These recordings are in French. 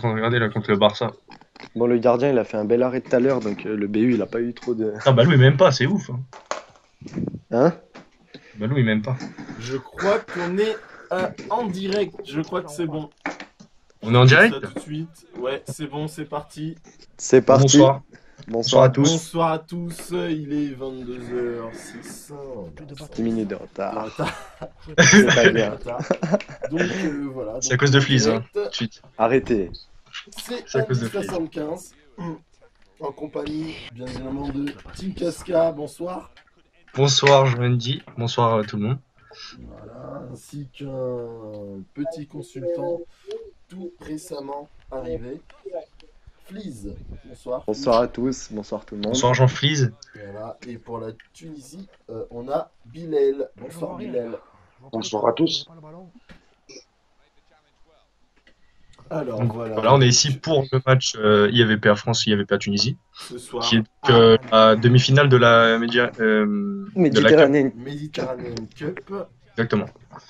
train de regarder là contre le Barça. Bon, le gardien, il a fait un bel arrêt tout à l'heure, donc le BU, il a pas eu trop de... Ah, Balou, il m'aime pas, c'est ouf. Hein. Hein? Balou, il m'aime pas. Je crois qu'on est en direct. Je crois que c'est bon. On est en direct? Ça tout de suite. Ouais, c'est bon, c'est parti. C'est parti. Bonsoir. Bonsoir à tous. Bonsoir à tous. Il est 22h06. 10 minutes de retard. C'est C'est pas bien. Donc voilà. C'est à cause de Fleas, hein. Tout de suite. Arrêtez. C'est à cause de 75. En compagnie, bien évidemment, de Team Casca. Bonsoir. Bonsoir, Joandy. Bonsoir à tout le monde. Voilà, ainsi qu'un petit consultant tout récemment arrivé. Fleas, bonsoir. Bonsoir à tous, bonsoir tout le monde. Bonsoir, Jean Fleas. Voilà, et pour la Tunisie, on a Bilal. Bonsoir Bilal. Bonsoir à tous. Alors Donc, voilà. voilà, on est ici pour le match IAVPA France, IAVPA Tunisie, Ce soir, qui est la demi-finale de la Cup. Méditerranée. Mediterranean Cup. Exactement.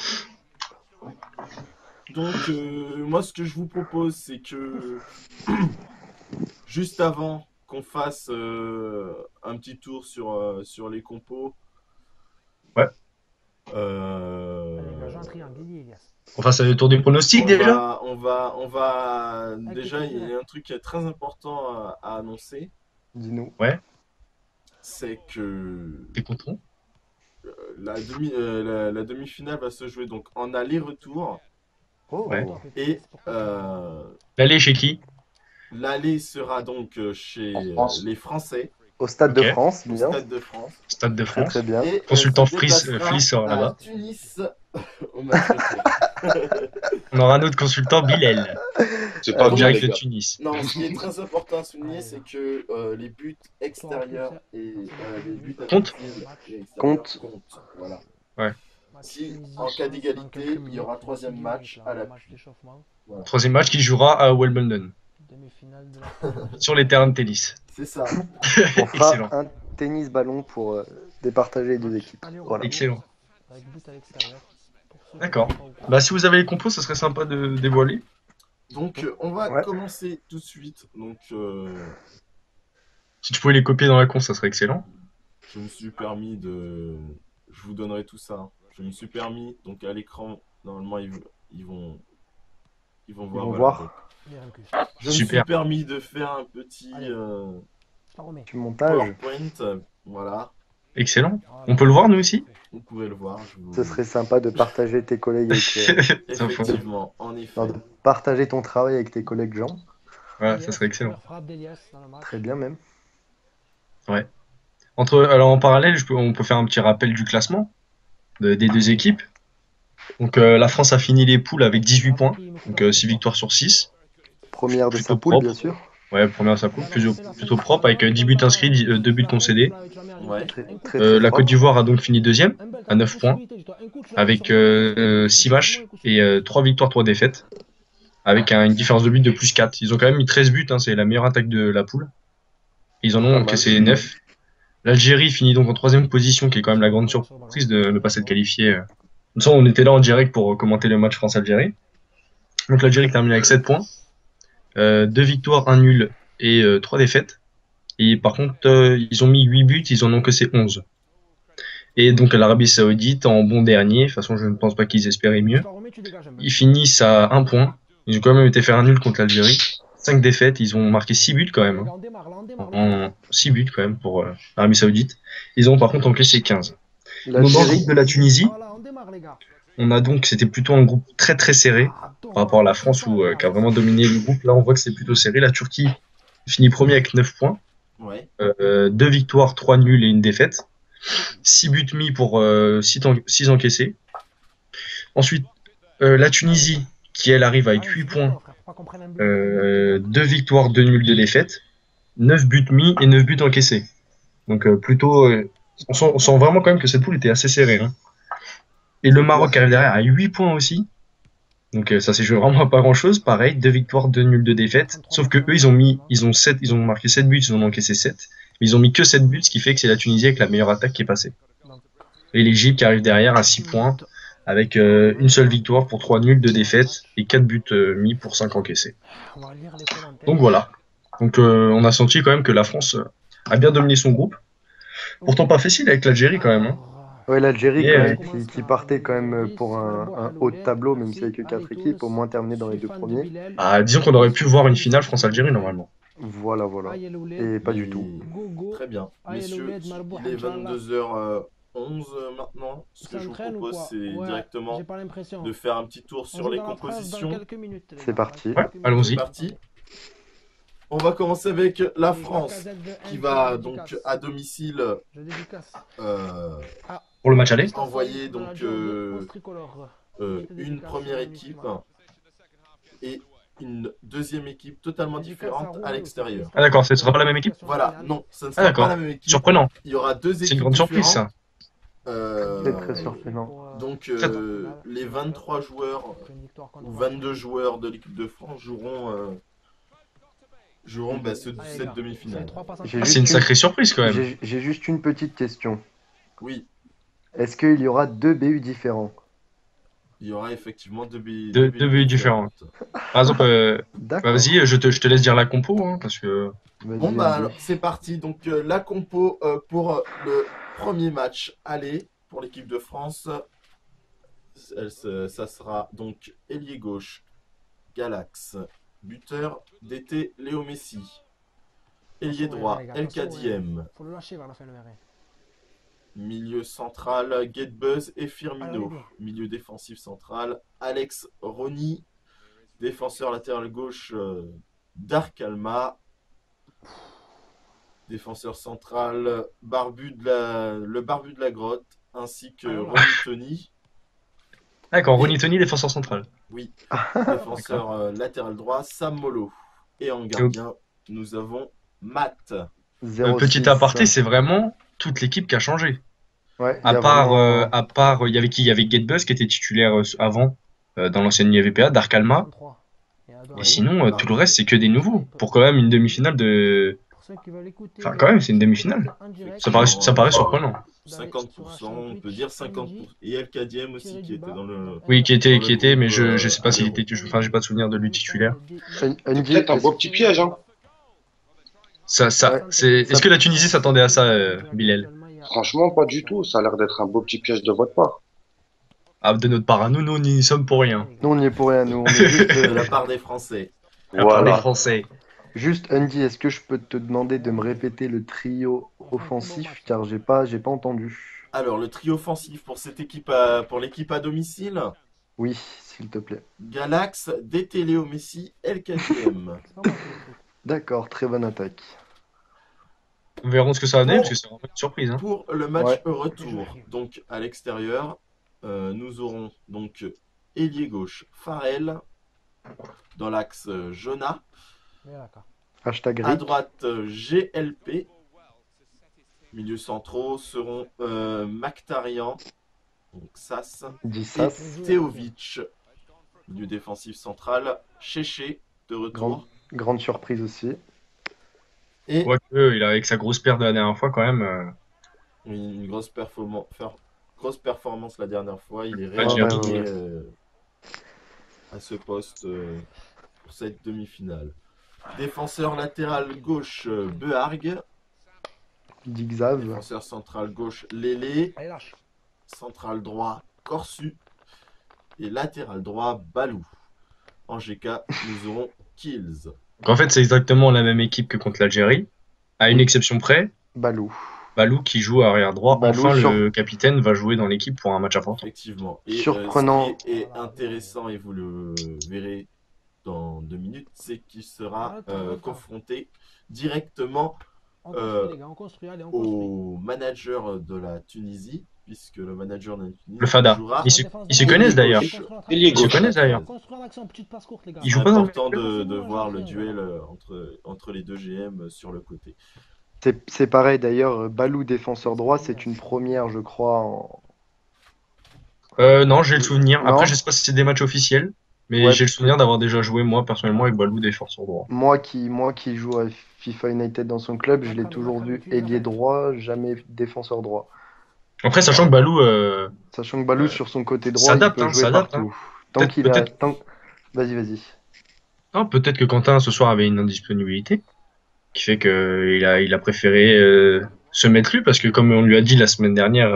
Donc, moi, ce que je vous propose, c'est que juste avant qu'on fasse un petit tour sur les compos. Ouais. On fasse le tour des pronostics déjà. On va déjà, il y a un truc qui est très important à annoncer. Dis-nous. Ouais. C'est que T'es content? la demi-finale va se jouer donc en aller-retour. Oh. Ouais. Et L'aller chez qui? l'aller sera donc chez En France. les Français, Au Stade de Ok. France, au bien. Stade de France. Stade de Très France. très bien. Et Consultant se Fleas déplacera sera à là-bas. Tunis au match retour. On aura un autre consultant, Bilal, C'est en pas bien, direct les de gars. Tunis. Non, ce qui est très important à souligner, c'est que les buts extérieurs et les buts à Compte. domicile et extérieurs Compte. comptent. Voilà. Ouais. Si en cas d'égalité, il y aura troisième match à la Troisième match qui jouera à Wimbledon, sur les terrains de tennis. C'est ça. On fera Excellent. un tennis-ballon pour départager les deux équipes. Voilà. Excellent. D'accord. Bah, si vous avez les compos, ça serait sympa de dévoiler. Donc on va Ouais. commencer tout de suite. Donc Si tu pouvais les copier dans la con, ça serait excellent. je me suis permis de... Je vous donnerai tout ça. Hein. Je me suis permis, donc à l'écran, normalement ils vont voir. Ils vont voilà. voir. Donc, je me suis Super. permis de faire un petit Du montage. PowerPoint. Voilà, Excellent. On peut le voir, nous aussi? vous pouvez le voir. Ce serait sympa de partager tes collègues avec, Effectivement, en effet. non, de partager ton travail avec tes collègues Jean. Voilà, ça serait excellent. Très bien même. Alors en parallèle, on peut faire un petit rappel du classement des deux équipes. Donc la France a fini les poules avec 18 points, donc 6 victoires sur 6. Première de Plutôt sa poule, propre. bien sûr. Ouais, première de sa poule, plutôt propre, avec 10 buts inscrits, 2 buts concédés. Ouais. Très, très, La propre. Côte d'Ivoire a donc fini deuxième, à 9 points, avec 6 matchs et 3 victoires, 3 défaites, avec une différence de but de plus 4. Ils ont quand même mis 13 buts, hein, c'est la meilleure attaque de la poule. Ils en Pas ont mal. encaissé 9. L'Algérie finit donc en troisième position, qui est quand même la grande surprise de ne pas s'être qualifiée. De toute façon, on était là en direct pour commenter le match France-Algérie. Donc l'Algérie termine avec 7 points, 2 victoires, 1 nul et 3 défaites. Et par contre, ils ont mis 8 buts, ils en ont encaissé 11. Et donc l'Arabie Saoudite en bon dernier, de toute façon je ne pense pas qu'ils espéraient mieux. Ils finissent à 1 point. Ils ont quand même été faire un nul contre l'Algérie. 5 défaites, ils ont marqué 6 buts quand même. Hein. 6 buts quand même pour l'Arabie Saoudite. Ils ont par contre encaissé 15. Donc, dans le L'Algérie, groupe de la Tunisie, on a donc, c'était plutôt un groupe très très serré par rapport à la France qui a vraiment dominé le groupe. Là on voit que c'est plutôt serré. La Turquie finit premier avec 9 points. Ouais. 2 victoires, 3 nuls et 1 défaite. 6 buts mis pour 6 encaissés. Ensuite, la Tunisie, qui elle arrive avec 8 points, 2 victoires, 2 nuls, 2 défaites. 9 buts mis et 9 buts encaissés. Donc plutôt... on sent vraiment quand même que cette poule était assez serrée. Hein. Et le Maroc arrive derrière à 8 points aussi. Donc ça s'est joué vraiment à pas grand chose. Pareil, 2 victoires, 2 nuls, 2 défaites. Sauf que eux, ils ont marqué 7 buts, ils en ont encaissé 7. Mais ils ont mis que 7 buts, ce qui fait que c'est la Tunisie avec la meilleure attaque qui est passée. Et l'Égypte qui arrive derrière à 6 points, avec une seule victoire pour 3 nuls, 2 défaites et 4 buts mis pour 5 encaissés. On va lire les commentaires. Donc voilà. Donc on a senti quand même que la France a bien dominé son groupe. Pourtant pas facile avec l'Algérie quand même. Hein. Ouais, l'Algérie Et, quand même qui partait quand même pour un haut de tableau, même s'il n'y a que 4 équipes, au moins terminer dans les 2 premiers. Disons qu'on aurait pu voir une finale France-Algérie normalement. Voilà. Et pas du tout. Très bien. Messieurs, il est 22h11 maintenant. Ce que je vous propose, c'est directement de faire un petit tour sur les compositions. C'est parti. Ouais, allons-y. C'est parti. On va commencer avec la France, qui va donc à domicile Pour le match aller. envoyer donc une première équipe et une deuxième équipe totalement différente à l'extérieur. Ah d'accord, ce ne sera pas la même équipe? Voilà, non, ça ne Ah sera pas d'accord, la même équipe. surprenant. Il y aura deux équipes C'est une grande surprise ça. C'est très surprenant. Donc les 23 joueurs ou 22 joueurs de l'équipe de France joueront cette demi-finale. C'est une sacrée surprise quand même. J'ai juste une petite question. Oui, Est-ce qu'il y aura 2 BU différents? il y aura effectivement deux BU différents. Par exemple, D'accord. vas-y, je te laisse dire la compo, hein, parce que... Bon bah alors c'est parti, donc la compo pour le premier match aller pour l'équipe de France, ça sera donc ailier gauche, Galax, buteur DT Léo Messi, ailier droit El Kadiem, Faut le lâcher vers la fin de l'arrêt. milieu central Getbuzz et Firmino, milieu défensif central Alex Rony, défenseur latéral gauche Dark Alma, défenseur central le barbu de la grotte, ainsi que Ronny Tony. D'accord, Ronny Tony, défenseur central. Oui, défenseur latéral droit Sam Molo. Et en gardien, nous avons Matt. Petit aparté, c'est vraiment toute l'équipe qui a changé. Ouais, À part, il y avait qui? Il y avait Getbuzz qui était titulaire avant dans l'ancienne IVPA, Dark Alma. Et sinon, tout le reste, c'est que des nouveaux. Pour quand même une demi-finale de... Enfin, quand même, c'est une demi-finale. Ça paraît surprenant. 50%, on peut dire 50%. Et El Kadiem aussi qui était dans le... Oui, qui était, mais je sais pas s'il était... Enfin, j'ai pas de souvenir de lui titulaire. C'est peut-être un beau petit piège, hein. Est-ce que la Tunisie s'attendait à ça, Bilal? Franchement, pas du tout. Ça a l'air d'être un beau petit piège de votre part. Ah, de notre part, nous n'y sommes pour rien. Nous, on n'y est pour rien, nous. On est juste, de la part des Français. La part des Français. Juste, Andy, est-ce que je peux te demander de me répéter le trio offensif, car j'ai pas entendu. Alors, le trio offensif pour cette équipe, pour l'équipe à domicile. Oui, s'il te plaît. Galax, DT Léo Messi, El Kadiem. D'accord, très bonne attaque. Nous verrons ce que ça va donner, parce que c'est vraiment une surprise. Hein. Pour le match retour, donc à l'extérieur, nous aurons donc ailier gauche Farrell, dans l'axe Jonah, Hashtag à Rick. droite GLP, milieu centraux seront Mactarian, donc Sas, et Teovic, milieu défensif central, Chéché de retour. Grande surprise aussi. Et Quoique, il a avec sa grosse perte de la dernière fois quand même. une grosse performance la dernière fois. Il est Ouais, réaligné à ce poste pour cette demi-finale. Défenseur latéral gauche Beharg. Digzav. Défenseur central gauche Lélé. Central droit Corsu. Et latéral droit Balou. En GK, nous aurons Kills. Donc en fait, c'est exactement la même équipe que contre l'Algérie, à une exception près. Balou qui joue arrière droit. Balou, enfin, le capitaine va jouer dans l'équipe pour un match important. Effectivement. Et surprenant. Ce qui est intéressant, et vous le verrez dans 2 minutes, c'est qu'il sera confronté directement au manager de la Tunisie, puisque le manager de la Tunisie le Fada. Ils se connaissent d'ailleurs. Ils se connaissent d'ailleurs. Ils jouent pas dans le... important de voir le duel entre les deux GM sur le côté. C'est pareil d'ailleurs, Balou défenseur droit, c'est une première, je crois. Non, j'ai le souvenir. Non. Après, je sais pas si c'est des matchs officiels, mais j'ai le souvenir d'avoir déjà joué moi personnellement avec Balou défenseur droit. Moi qui joue à FIFA United dans son club, je l'ai toujours vu ailier droit, jamais défenseur droit. Après, sachant que Balou, Sachant que Balou, sur son côté droit, il s'adapte, peut hein, jouer s'adapte. partout. Tant Peut-être, qu'il a. peut-être, Vas-y, vas-y. non, peut-être que Quentin ce soir avait une indisponibilité qui fait qu'il a préféré se mettre lui parce que comme on lui a dit la semaine dernière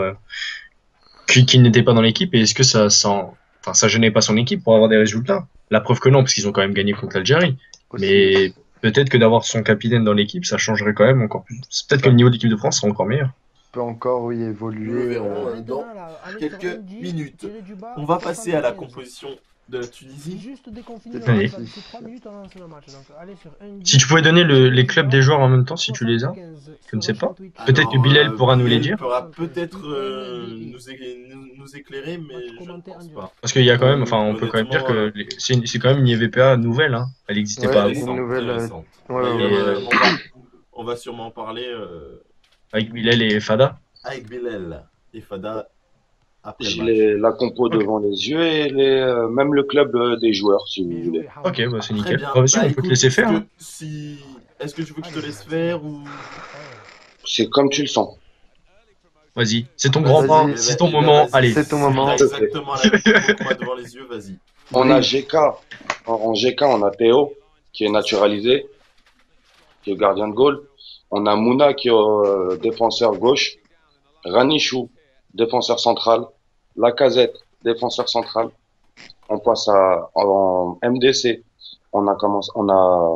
qu'il n'était pas dans l'équipe et est-ce que ça gênait pas son équipe pour avoir des résultats? La preuve que non parce qu'ils ont quand même gagné contre l'Algérie. Aussi. Mais peut-être que d'avoir son capitaine dans l'équipe, ça changerait quand même encore plus. Peut-être que le niveau de l'équipe de France sera encore meilleur. Peut encore, oui, Nous évoluer. verrons dans Maintenant, là, allez sur quelques NJ, minutes. tirez du bas, On va passer à la 75. composition de la Tunisie. Juste dès qu'on finit le Allez. match, là, d'ici 3 minutes, on lance le match. Donc, allez sur NJ, Si tu pouvais donner tirez les du clubs bas, des joueurs en même temps, si tu les as, 75 je ne sur sais pas. Twitch. Peut-être que Bilal pourra nous les Bilal dire. pourra peut-être NBA. nous éclairer, mais Match je ne commenté en pense direct. pas. Parce qu'il y a quand même, enfin, on peut quand même dire Honnêtement, que c'est quand même une IVPA nouvelle, hein. Elle n'existait Ouais, pas une avant. Récente, nouvelle, très récente. ouais, D'ailleurs, ouais. on va sûrement en parler Avec Bilal et Fada. avec Bilal et Fada après le J'ai match. la compo Ok. devant les yeux et même le club des joueurs, si vous Bien voulez. joué, Hawa. Ok, bah c'est Très nickel. bien. Vas-y, Bah, on peut te écoute, laisser faire. Hein. Est-ce que tu veux que je te laisse faire ou... C'est comme tu le sens. Vas-y, c'est ton Vas-y, grand pain, vas-y. c'est ton Eh ben, moment. vas-y. Allez. C'est ton Si moment. t'as exactement la même compo que moi devant les yeux, vas-y. On a Oui. GK. En GK, on a Théo, qui est naturalisé, qui est gardien de goal. On a Mouna, qui est défenseur gauche. Ranichou, défenseur central. Lacazette, défenseur central. On passe en MDC. On a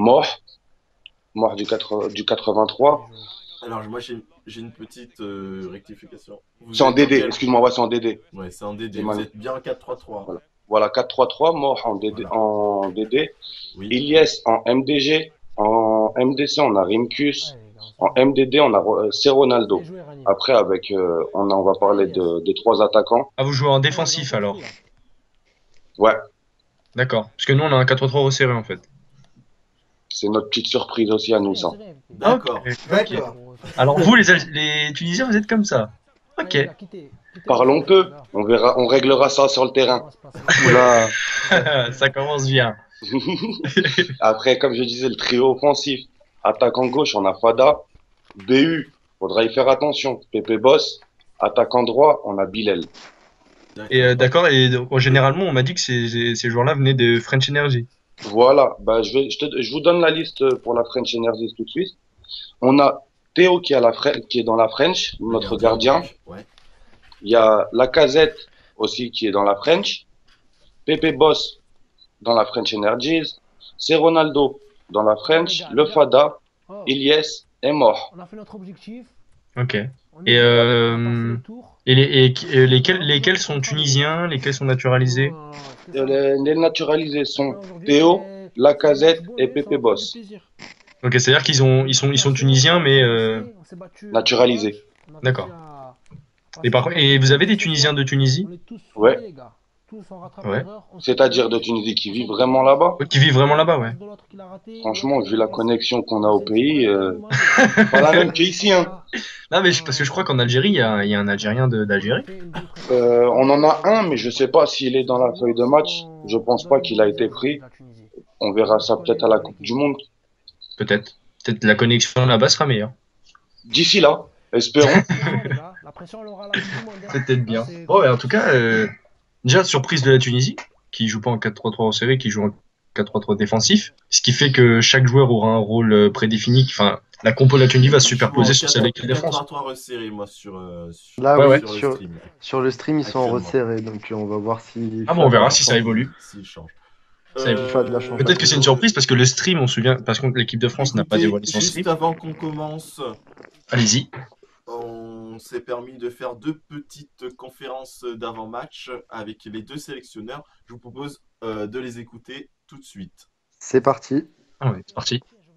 Mort du 83. Bien joué. Alors, moi, j'ai une petite rectification. Vous C'est en êtes dans DD, quel- excuse-moi, ouais, c'est en DD. Ouais, c'est en DD. J'ai Vous mal. êtes bien en 4-3-3. Voilà. Voilà, 4-3-3, Mort en DD. Voilà. En DD. Oui. Ilyes en MDG. En MDC, on a Rimkus. Allez, les gars, En MDD, on a c'est Ronaldo. bien joué, Rani. Après, avec, on va parler des trois attaquants. Ah, vous jouez en Allez, défensif j'en alors. construis, Ouais, D'accord. Parce que nous, on a un 4-3 resserré en fait. c'est notre petite surprise aussi à là. nous, C'est ça. rien, c'est rien. D'accord. Ok. D'accord. Alors vous, les Tunisiens, vous êtes comme ça. Allez, Ok. les gars, quittez Parlons le peu. stade, là. On verra, on réglera ça sur le terrain. On va se passer. Oula. Ça commence bien. Après, comme je disais, le trio offensif. Attaquant gauche, on a Fada. BU, faudra y faire attention. Pépé Boss. Attaquant droit, on a Bilal. Et d'accord. Et donc, généralement, on m'a dit que ces joueurs-là venaient de French Energy. Voilà, bah, je vous donne la liste pour la French Energy tout de suite. On a Théo qui est dans la French, notre gardien. Ouais. Il y a Lacazette aussi qui est dans la French. Pepe Boss dans la French Energies. C'est Ronaldo dans la French. Le Fada, Oh, Ilyes est mort. on a fait notre objectif. Ok. On Et, est on a passé le tour. lesquels sont tunisiens, lesquels sont naturalisés? Non, c'était ça. Les naturalisés sont Aujourd'hui, Théo, c'est- Lacazette c'est un match et bonnet, Pepe ça va faire Boss. du plaisir. Ok, c'est-à-dire ils sont tunisiens, mais On s'est battu naturalisés. on a D'accord. réussi à et par contre, et vous avez des Tunisiens de Tunisie On est tous Ouais. soudés, les gars. Tous on rattrape Ouais. l'erreur, on C'est-à-dire de s'est- Tunisie qui vivent vraiment là-bas. qui vivent vraiment là-bas, ouais. De l'autre qui l'a raté, Franchement, l'autre qui vu l'a la placé. connexion qu'on a au C'est pays, vraiment mal. pas la même qu'ici, hein. Non, mais parce que je crois qu'en Algérie, il y a un Algérien d'Algérie. On en a un, mais je sais pas s'il est dans la feuille de match. Je pense pas qu'il a été pris. On verra ça peut-être à la Coupe du Monde. Peut-être. Peut-être la connexion là-bas sera meilleure. D'ici là, espérons. La pression, elle aura la Coupe du Monde, hein. C'est peut-être bien. C'est- Bon, ouais, en tout cas, déjà, surprise de la Tunisie, qui joue pas en 4-3-3 en série, qui joue en 4-3-3 défensif. Ce qui fait que chaque joueur aura un rôle prédéfini. Enfin, la compo de la Tunisie va se superposer sur celle de l'équipe de France. 4-3 resserré, moi, sur Là, Ouais, oui, ouais. le sur, stream. sur le stream, ils sont Actuellement. resserrés, donc on va voir si. Ah bon, on verra si ça évolue. S'il change. Ça évolue. Fad l'a changé. Peut-être que c'est une surprise parce que le stream, on se souvient, parce que l'équipe de France n'a pas Écoutez, dévoilé son juste stream. avant qu'on commence, Allez-y. on s'est permis de faire deux petites conférences d'avant-match avec les deux sélectionneurs. Je vous propose de les écouter tout de suite. C'est parti. Ah ouais, c'est parti.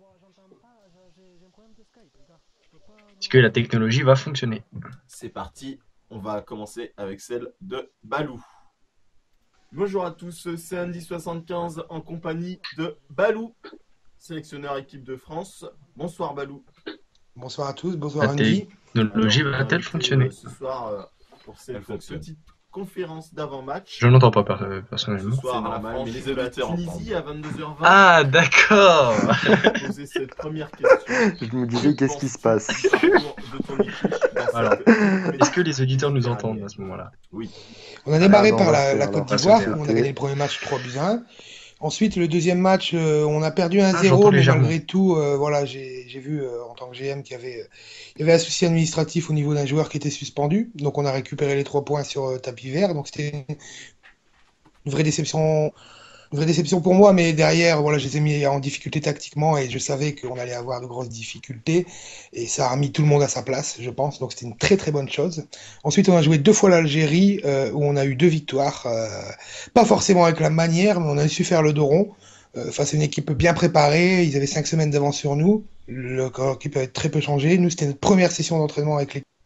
Est-ce que la technologie va fonctionner? C'est parti, on va commencer avec celle de Balou. Bonjour à tous, c'est Andy75 en compagnie de Balou, sélectionneur équipe de France. Bonsoir Balou. Bonsoir à tous, bonsoir La Andy. technologie va-t-elle Alors, fonctionner? Ce soir, pour cette Elle fonctionne. petite conférence d'avant-match. Je n'entends pas Ce personnellement. soir, C'est la normal, France mais les de la auditeurs Tunisie à 22h20. Ah, d'accord. Poser cette première question. Je me disais, qu'est-ce qui se passe? Du parcours de ton équipe dans Alors, cette Est-ce que les auditeurs nous entendent à ce moment-là? Oui. On a démarré Ah, par bon, la alors, Côte pas d'Ivoire, sauter, où on a sauter. gagné le premier match 3-1. Ensuite, le deuxième match, on a perdu 1-0, j'entends mais légèrement. malgré tout, voilà, j'ai vu en tant que GM il y avait un souci administratif au niveau d'un joueur qui était suspendu. Donc, on a récupéré les 3 points sur tapis vert. Donc, c'était une vraie déception. Une vraie déception pour moi, mais derrière, voilà, je les ai mis en difficulté tactiquement et je savais qu'on allait avoir de grosses difficultés et ça a remis tout le monde à sa place, je pense. Donc c'était une très très bonne chose. Ensuite, on a joué 2 fois l'Algérie où on a eu 2 victoires, pas forcément avec la manière, mais on a su faire le dos rond face à une équipe bien préparée. Ils avaient 5 semaines d'avance sur nous. L'équipe avait très peu changé. Nous, c'était notre première session d'entraînement avec l'équipe.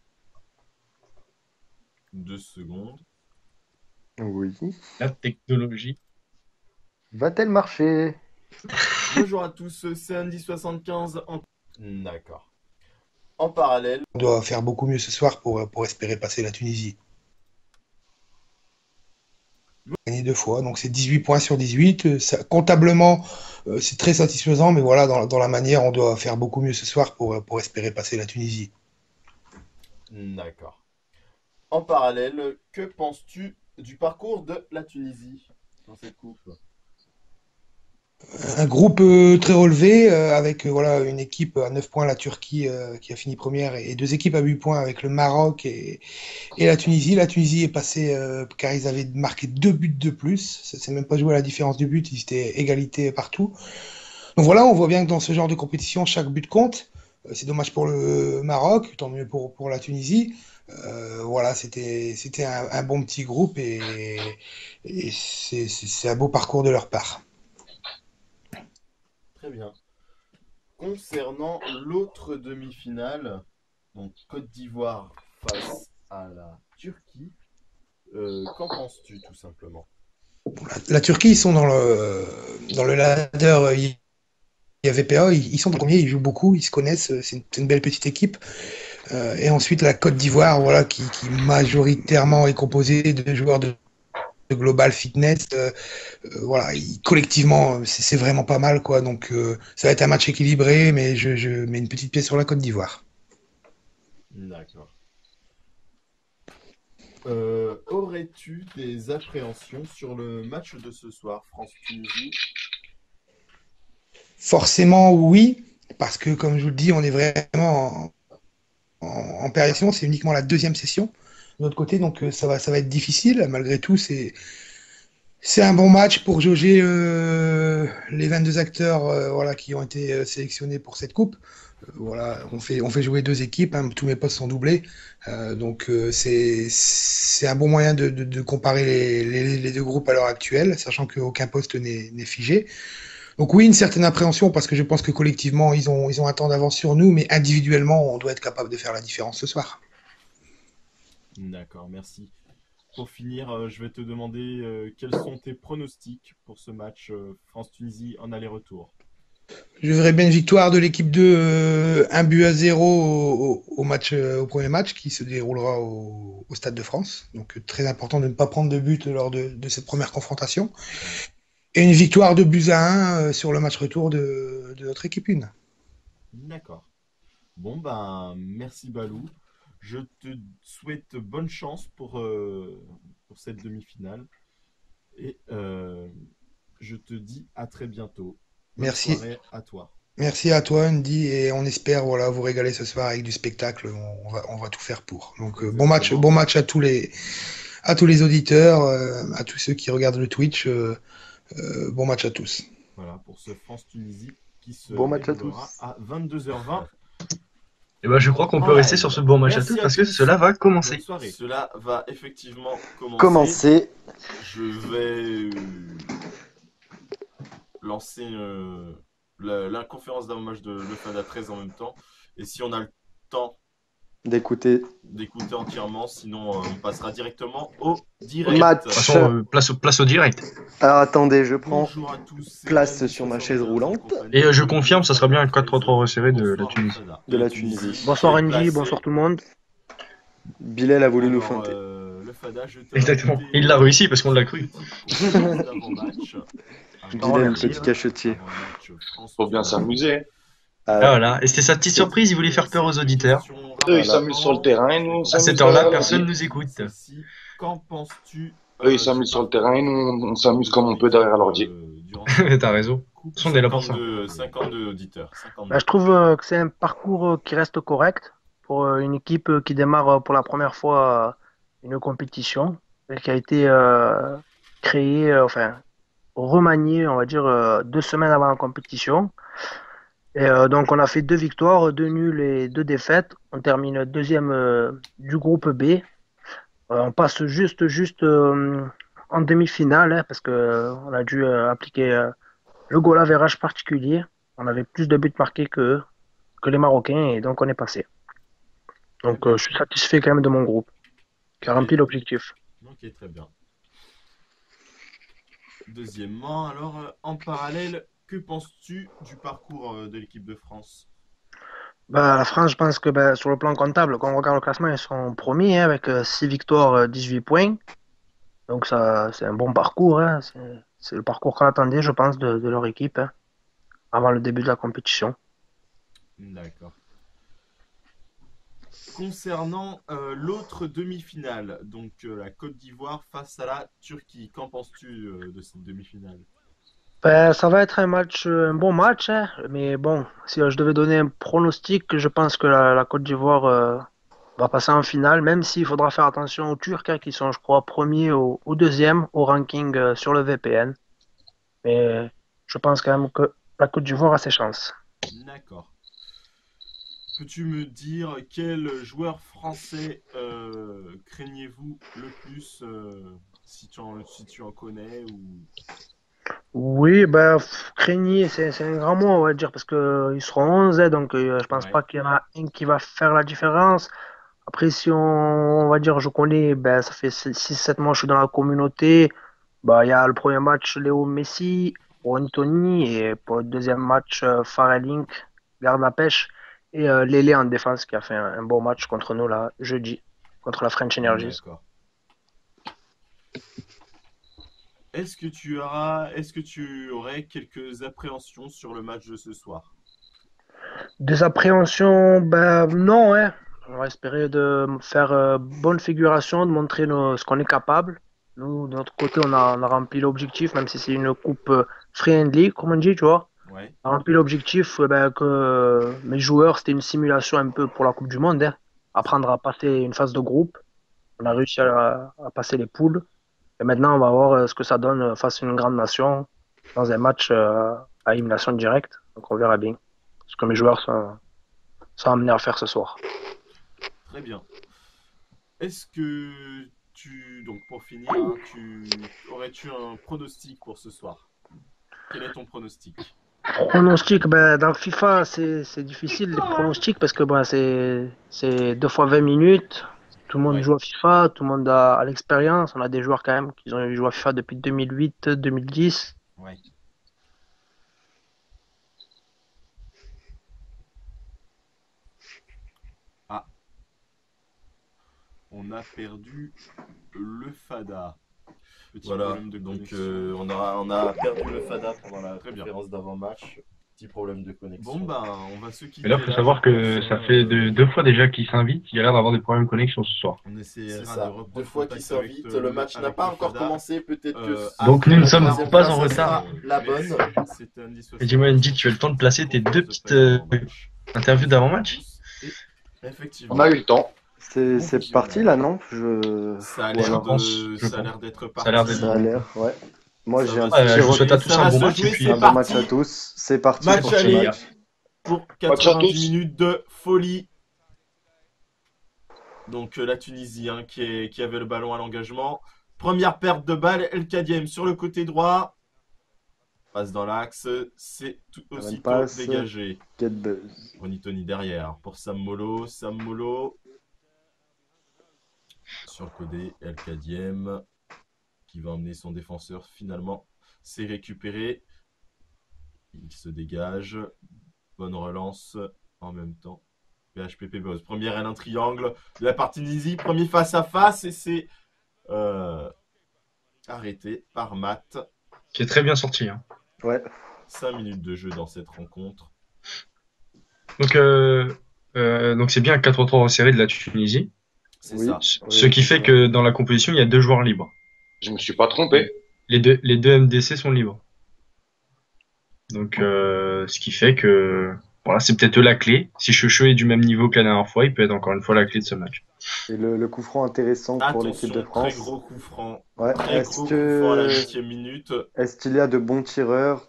2 secondes. Oui. La technologie. Va-t-elle marcher? Bonjour à tous, c'est Andy75 en... D'accord. En parallèle, On doit faire beaucoup mieux ce soir pour espérer passer la Tunisie. Gagné 2 fois, donc c'est 18 points sur 18. Comptablement, c'est très satisfaisant, mais voilà, dans la manière, on doit faire beaucoup mieux ce soir pour espérer passer la Tunisie. d'accord. En parallèle, que penses-tu du parcours de la Tunisie dans cette coupe? Un groupe très relevé, avec voilà, une équipe à 9 points, la Turquie qui a fini première, et 2 équipes à 8 points avec le Maroc et la Tunisie. La Tunisie est passée car ils avaient marqué 2 buts de plus. Ça s'est même pas joué à la différence de but, ils étaient égalité partout. Donc voilà, on voit bien que dans ce genre de compétition, chaque but compte. C'est dommage pour le Maroc, tant mieux pour la Tunisie. Voilà, c'était un bon petit groupe et c'est un beau parcours de leur part. Très bien. Concernant l'autre demi-finale, donc Côte d'Ivoire face à la Turquie, qu'en penses-tu tout simplement? La Turquie, ils sont dans le ladder IAVPA, ils sont premiers, ils jouent beaucoup, ils se connaissent, c'est une belle petite équipe. Et ensuite, la Côte d'Ivoire, voilà, qui majoritairement est composée de joueurs de Global Fitness. Voilà, collectivement, c'est vraiment pas mal, quoi. Donc, ça va être un match équilibré, mais je mets une petite pièce sur la Côte d'Ivoire. D'accord. Aurais-tu des appréhensions sur le match de ce soir, France-Tunisie? Forcément, oui, parce que, comme je vous le dis, on est vraiment en période, c'est uniquement la 2e session de notre côté, donc ça va être difficile. Malgré tout, c'est un bon match pour jauger les 22 acteurs voilà, qui ont été sélectionnés pour cette coupe. Voilà, on fait jouer 2 équipes, hein, tous mes postes sont doublés, donc c'est un bon moyen de comparer les 2 groupes à l'heure actuelle, sachant qu'aucun poste n'est figé. Donc oui, une certaine appréhension parce que je pense que collectivement ils ont un temps d'avance sur nous, mais individuellement on doit être capable de faire la différence ce soir. D'accord, merci. Pour finir, je vais te demander quels sont tes pronostics pour ce match France-Tunisie en aller-retour. Je verrais bien une victoire de l'équipe 2, 1-0 au premier match qui se déroulera au Stade de France. Donc très important de ne pas prendre de but lors de cette première confrontation. Et une victoire de 2-1 sur le match retour de notre équipe 1. D'accord. Bon, ben, merci Balou. Je te souhaite bonne chance pour cette demi-finale. Et je te dis à très bientôt. Bonne Merci. soirée à toi. Merci à toi, Andy, et on espère voilà, vous régaler ce soir avec du spectacle. On va tout faire pour. Donc bon match à tous les auditeurs, à tous ceux qui regardent le Twitch. Bon match à tous. Voilà pour ce France-Tunisie qui se Bon match à déroulera tous. à 22h20. Et ben, je crois qu'on peut rester sur ce bon match à tous parce que cela va commencer. Cela va effectivement Commencer. Je vais lancer la conférence d'avant-match de Le Fada 13 en même temps. Et si on a le temps d'écouter entièrement, sinon on passera directement au direct. Match. De toute façon, place au direct. Alors attendez, je prends Bonjour à tous, place sur ma chaise roulante. Et je confirme, ça sera bien un 4-3-3 resserré de la Tunisie. De la Tunisie. Bonsoir Andy, bonsoir tout le monde. Bilal a voulu nous Alors, feinter. le Fada, je te Exactement. rajoutais Il l'a réussi parce qu'on l'a cru. d'avant-match. Dylan, le petit cachetier. Faut bien s'amuser. Ah, voilà. Et c'était sa petite surprise, il voulait faire peur aux auditeurs. Eux, ils s'amusent sur le terrain et nous, on À s'amuse cette heure-là, derrière personne l'ordi. nous écoute. Celle-ci, qu'en penses-tu Eux, ils s'amusent sur le terrain et nous, on s'amuse comme on peut derrière l'ordi. T'as raison. De toute façon, on est là pour ça. 52 auditeurs. 52. Bah, je trouve que c'est un parcours qui reste correct pour une équipe qui démarre pour la première fois une compétition et qui a été créée, enfin remaniée, on va dire, 2 semaines avant la compétition. Et donc on a fait 2 victoires, 2 nuls et 2 défaites. On termine deuxième du groupe B. On passe juste en demi-finale hein, parce que on a dû appliquer le goal average particulier. On avait plus de buts marqués que les Marocains et donc on est passé. Donc je suis satisfait quand même de mon groupe qui a rempli l'objectif. Ok, très bien. Deuxièmement, alors, en parallèle, que penses-tu du parcours de l'équipe de France? Bah, la France, je pense que bah, sur le plan comptable, quand on regarde le classement, ils sont premiers hein, avec 6 victoires, 18 points. Donc ça, c'est un bon parcours. Hein. C'est le parcours qu'on attendait, je pense, de leur équipe hein, avant le début de la compétition. D'accord. Concernant l'autre demi-finale, donc la Côte d'Ivoire face à la Turquie, qu'en penses-tu de cette demi-finale? Ben, ça va être un bon match, hein, mais bon, si je devais donner un pronostic, je pense que la Côte d'Ivoire va passer en finale, même s'il faudra faire attention aux Turcs, hein, qui sont, je crois, premiers ou deuxième au ranking sur le VPN. Mais je pense quand même que la Côte d'Ivoire a ses chances. D'accord. Peux-tu me dire quel joueur français craignez-vous le plus si tu en connais ou... Oui, ben, craigner, c'est un grand mot, on va dire, parce que ils seront 11, hein, donc je pense Ouais. pas qu'il y en a un qui va faire la différence. Après, si on va dire, je connais, ben, ça fait 6-7 mois que je suis dans la communauté. Bah, il y a le premier match, Léo Messi, pour Anthony, et pour le deuxième match, Farrell Inc, garde la pêche, et Lélé en défense, qui a fait un bon match contre nous, là, jeudi, contre la French Energies. D'accord. Est-ce que tu aurais quelques appréhensions sur le match de ce soir? Des appréhensions, ben non, hein. On va espérer de faire bonne figuration, de montrer ce qu'on est capable. Nous, de notre côté, on a rempli l'objectif, même si c'est une coupe friendly, comme on dit, tu vois. Ouais. On a rempli l'objectif ben, que mes joueurs, c'était une simulation un peu pour la Coupe du Monde, hein. Apprendre à passer une phase de groupe. On a réussi à passer les poules. Et maintenant, on va voir ce que ça donne face à une grande nation dans un match à élimination directe. Donc, on verra bien ce que mes joueurs sont amenés à faire ce soir. Très bien. Est-ce que donc pour finir, hein, aurais-tu un pronostic pour ce soir? Quel est ton pronostic? Pronostic, ben, dans FIFA, c'est difficile les pronostics parce que ben, c'est 2 fois 20 minutes. Tout le monde Ouais. joue à FIFA, tout le monde a l'expérience. On a des joueurs quand même qui ont joué à FIFA depuis 2008, 2010. Ouais. Ah. On a perdu le Fada. Petit Voilà, problème de donc connexion. on a perdu le Fada pendant la Très bien. conférence d'avant-match. Petit problème de connexion. Bon, ben, on va se quitter. Mais là, faut savoir que ça fait deux fois déjà qu'il s'invite. Il y a l'air d'avoir des problèmes de connexion ce soir. On C'est essaiera ça, de reprendre 2 fois contact qu'il s'invite, avec, le match n'a avec pas le encore Fada. commencé, peut-être que... Donc après nous ne la sommes troisième pas place, en ça retard. sera la bonne. C'était un 10 Et dis-moi, Andy, tu as le temps de placer tes deux petites interviews d'avant-match? Effectivement. On a eu le temps. C'est parti là, non? Ça a Ou l'air alors- d'être Ça a l'air parti. d'être- Ça a l'air, ouais. Moi Ça j'ai va un se- Ouais, petit je vous souhaite à retour. tous un bon match. Et jouer, puis, c'est Un bon parti. match à tous. C'est parti Match pour ce aller. match. Pour Match à 90 tous. minutes de folie. Donc la Tunisie hein, qui avait le ballon à l'engagement. Première perte de balle, El Kadiem sur le côté droit. Passe dans l'axe, c'est tout bonne aussitôt passe. dégagé. Get buzz. Tony derrière pour Sam Molo. Sur le côté, El Kadiem qui va emmener son défenseur finalement. C'est récupéré. Il se dégage. Bonne relance en même temps. PHPP Boss. Première aile, un triangle de la part Tunisie. Premier face à face et c'est arrêté par Matt. Qui est très bien sorti. Hein. Ouais. 5 minutes de jeu dans cette rencontre. Donc c'est bien un 4-3 resserré de la Tunisie. C'est Oui. ça. Ce qui fait que dans la composition, il y a 2 joueurs libres. Je me suis pas trompé. Les deux MDC sont libres. Donc ce qui fait que voilà, c'est peut-être la clé. Si Chouchou est du même niveau que la dernière fois, il peut être encore une fois la clé de ce match. Et le coup franc intéressant pour l'équipe de Attention, très France. gros coup franc. Ouais. Très gros coup franc à la 8e minute. Est-ce qu'il y a de bons tireurs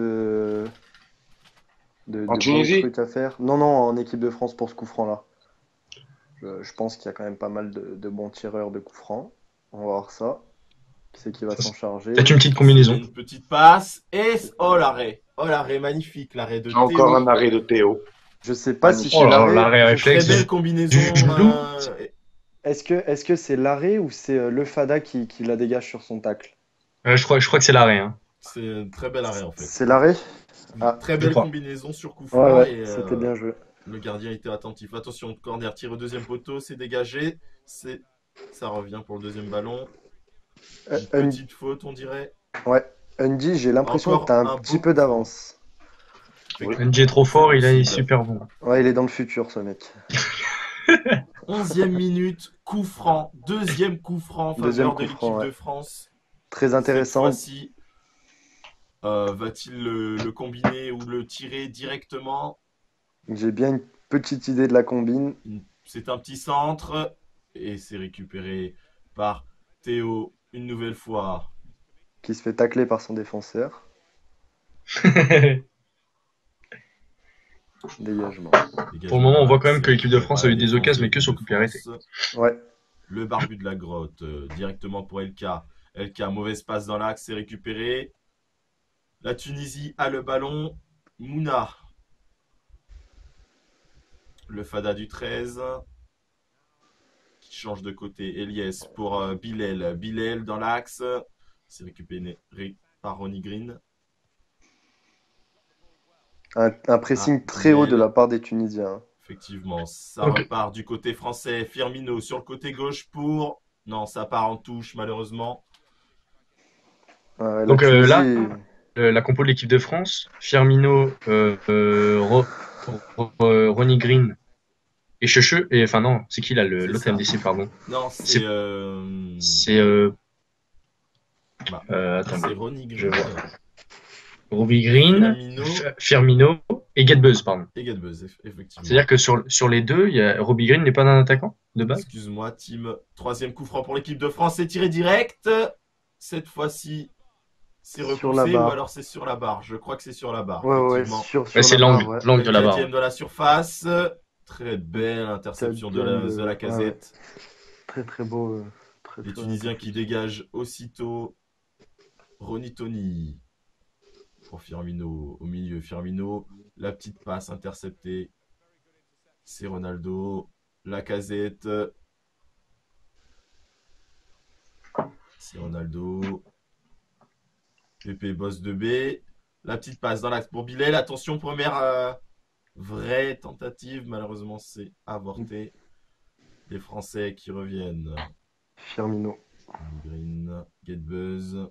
de bons Tunisie? trucs à faire? Non, en équipe de France pour ce coup franc-là. Je pense qu'il y a quand même pas mal de bons tireurs de coups francs. On va voir ça. Qui c'est qui va s'en charger? Peut-être une petite combinaison. Une petite passe. Et oh l'arrêt. Oh l'arrêt magnifique. L'arrêt de Théo. Encore un arrêt de Théo. Je sais pas si Oh c'est là, l'arrêt. l'arrêt Je- réflexe. Très belle combinaison. Du genou. Est-ce que c'est l'arrêt ou c'est le Fada qui la dégage sur son tacle? Je crois que c'est l'arrêt. Hein. C'est un très bel arrêt en fait. C'est l'arrêt? Une Ah, très je belle crois. combinaison sur coup franc. Ouais, et, c'était bien joué. Le gardien était attentif. Attention, corner, tir au deuxième poteau, c'est dégagé. Ça revient pour le deuxième ballon. Une petite faute, on dirait. Ouais, Undy, j'ai l'impression Encore que t'as un un beau petit coup peu d'avance. Oui. NJ est trop fort, il est possible. super bon. Ouais, il est dans le futur, ce mec. 11e minute, coup franc. Deuxième coup franc en Deuxième faveur de coup l'équipe franc, ouais. de France. Très intéressant. Cette fois-ci, va-t-il le combiner ou le tirer directement? J'ai bien une petite idée de la combine. C'est un petit centre et c'est récupéré par Théo une nouvelle fois. Qui se fait tacler par son défenseur. Dégagement. Pour le moment, on voit quand même que l'équipe de France a eu des occasions, mais que sur coup de pied arrêté. Ouais. Le barbu de la grotte, directement pour LK. LK, mauvaise passe dans l'axe, c'est récupéré. La Tunisie a le ballon. Mouna. Le Fada du 13. Qui change de côté. Eliès pour Bilal. Bilal dans l'axe. C'est récupéré par Ronnie Green. Un pressing très haut de la part des Tunisiens. Effectivement, ça Ok. repart du côté français. Firmino sur le côté gauche pour... Non, ça part en touche, malheureusement. Ouais, la Donc, Tunisie- La compo de l'équipe de France, Firmino, Ronnie Green et Checheux. Et enfin non, c'est qui là C'est l'autre ça. MDC, pardon. Non, C'est- c'est... C'est Bah, attendez, c'est Ronnie je Green vois. Robbie Green, Firmino. Firmino et Getbuzz, pardon. et Gadbuzz, effectivement. C'est-à-dire que sur les deux, il y a Robbie Green n'est pas un attaquant de base. Excuse-moi, Tim. Troisième coup franc pour l'équipe de France. C'est tiré direct. Cette fois-ci, c'est Sur la repoussé ou barre. alors c'est sur la barre. Je crois que c'est sur la barre. Ouais, effectivement. sur Ouais, c'est la barre, l'angle, ouais. l'angle de la barre. 4e de la surface. Très belle interception de la Quatrième de- casette. Très très beau. Très, Les très Tunisiens qui dégagent aussitôt. Ronny Tony pour Firmino. Au milieu, Firmino. La petite passe interceptée. C'est Ronaldo. La casette. C'est Ronaldo. Pépé bosse de B. La petite passe dans l'axe pour Bilal. Attention, première vraie tentative. Malheureusement, c'est avorté. Les Français qui reviennent. Firmino. Green, Getbuzz.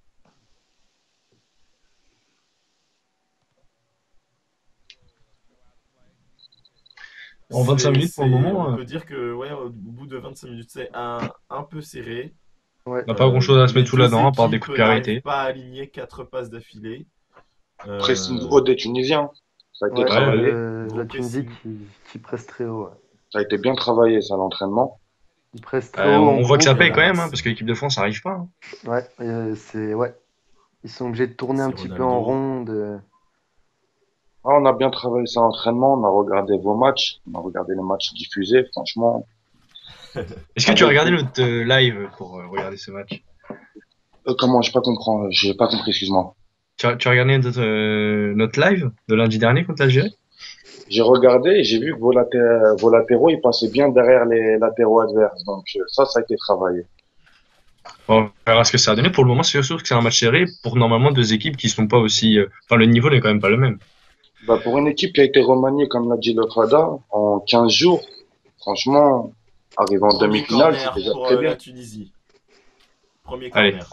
En 25 minutes pour le moment, On peut dire que ouais, au bout de 25 minutes, c'est un peu serré. Ouais. On n'a pas grand-chose à se Les mettre sous la deux dent, à part des équipes coups de pied arrêtés. n'arrivent pas à aligner 4 passes d'affilée. Pressing haut des Tunisiens. Ça a été Ouais, travaillé. Gros la Tunisie pressing. qui presse très haut. Ouais. Ça a été bien travaillé, ça, l'entraînement. Ils pressent très haut. On en voit que ça groupe. paye quand même, hein, parce que l'équipe de France n'arrive pas. Hein. Ouais, ouais. Ils sont obligés de tourner un C'est petit peu Ronaldo. en rond. Ah, on a bien travaillé ça, l'entraînement. On a regardé vos matchs. On a regardé les matchs diffusés. Franchement, Est-ce que tu as regardé notre live pour regarder ce match? comment, j'ai pas compris, excuse-moi. Tu as regardé notre live de lundi dernier contre l'Algérie? J'ai regardé et j'ai vu que vos latéraux, ils passaient bien derrière les latéraux adverses. Donc, ça a été travaillé. On verra ce que ça a donné. Pour le moment, c'est sûr que c'est un match serré pour normalement deux équipes qui sont pas aussi. Enfin, le niveau n'est quand même pas le même. Bah, pour une équipe qui a été remaniée, comme l'a dit le Fada, en 15 jours, franchement, arriver en Premier demi-finale, corner c'est déjà pour très la bien. Tunisie. Premier Allez. corner.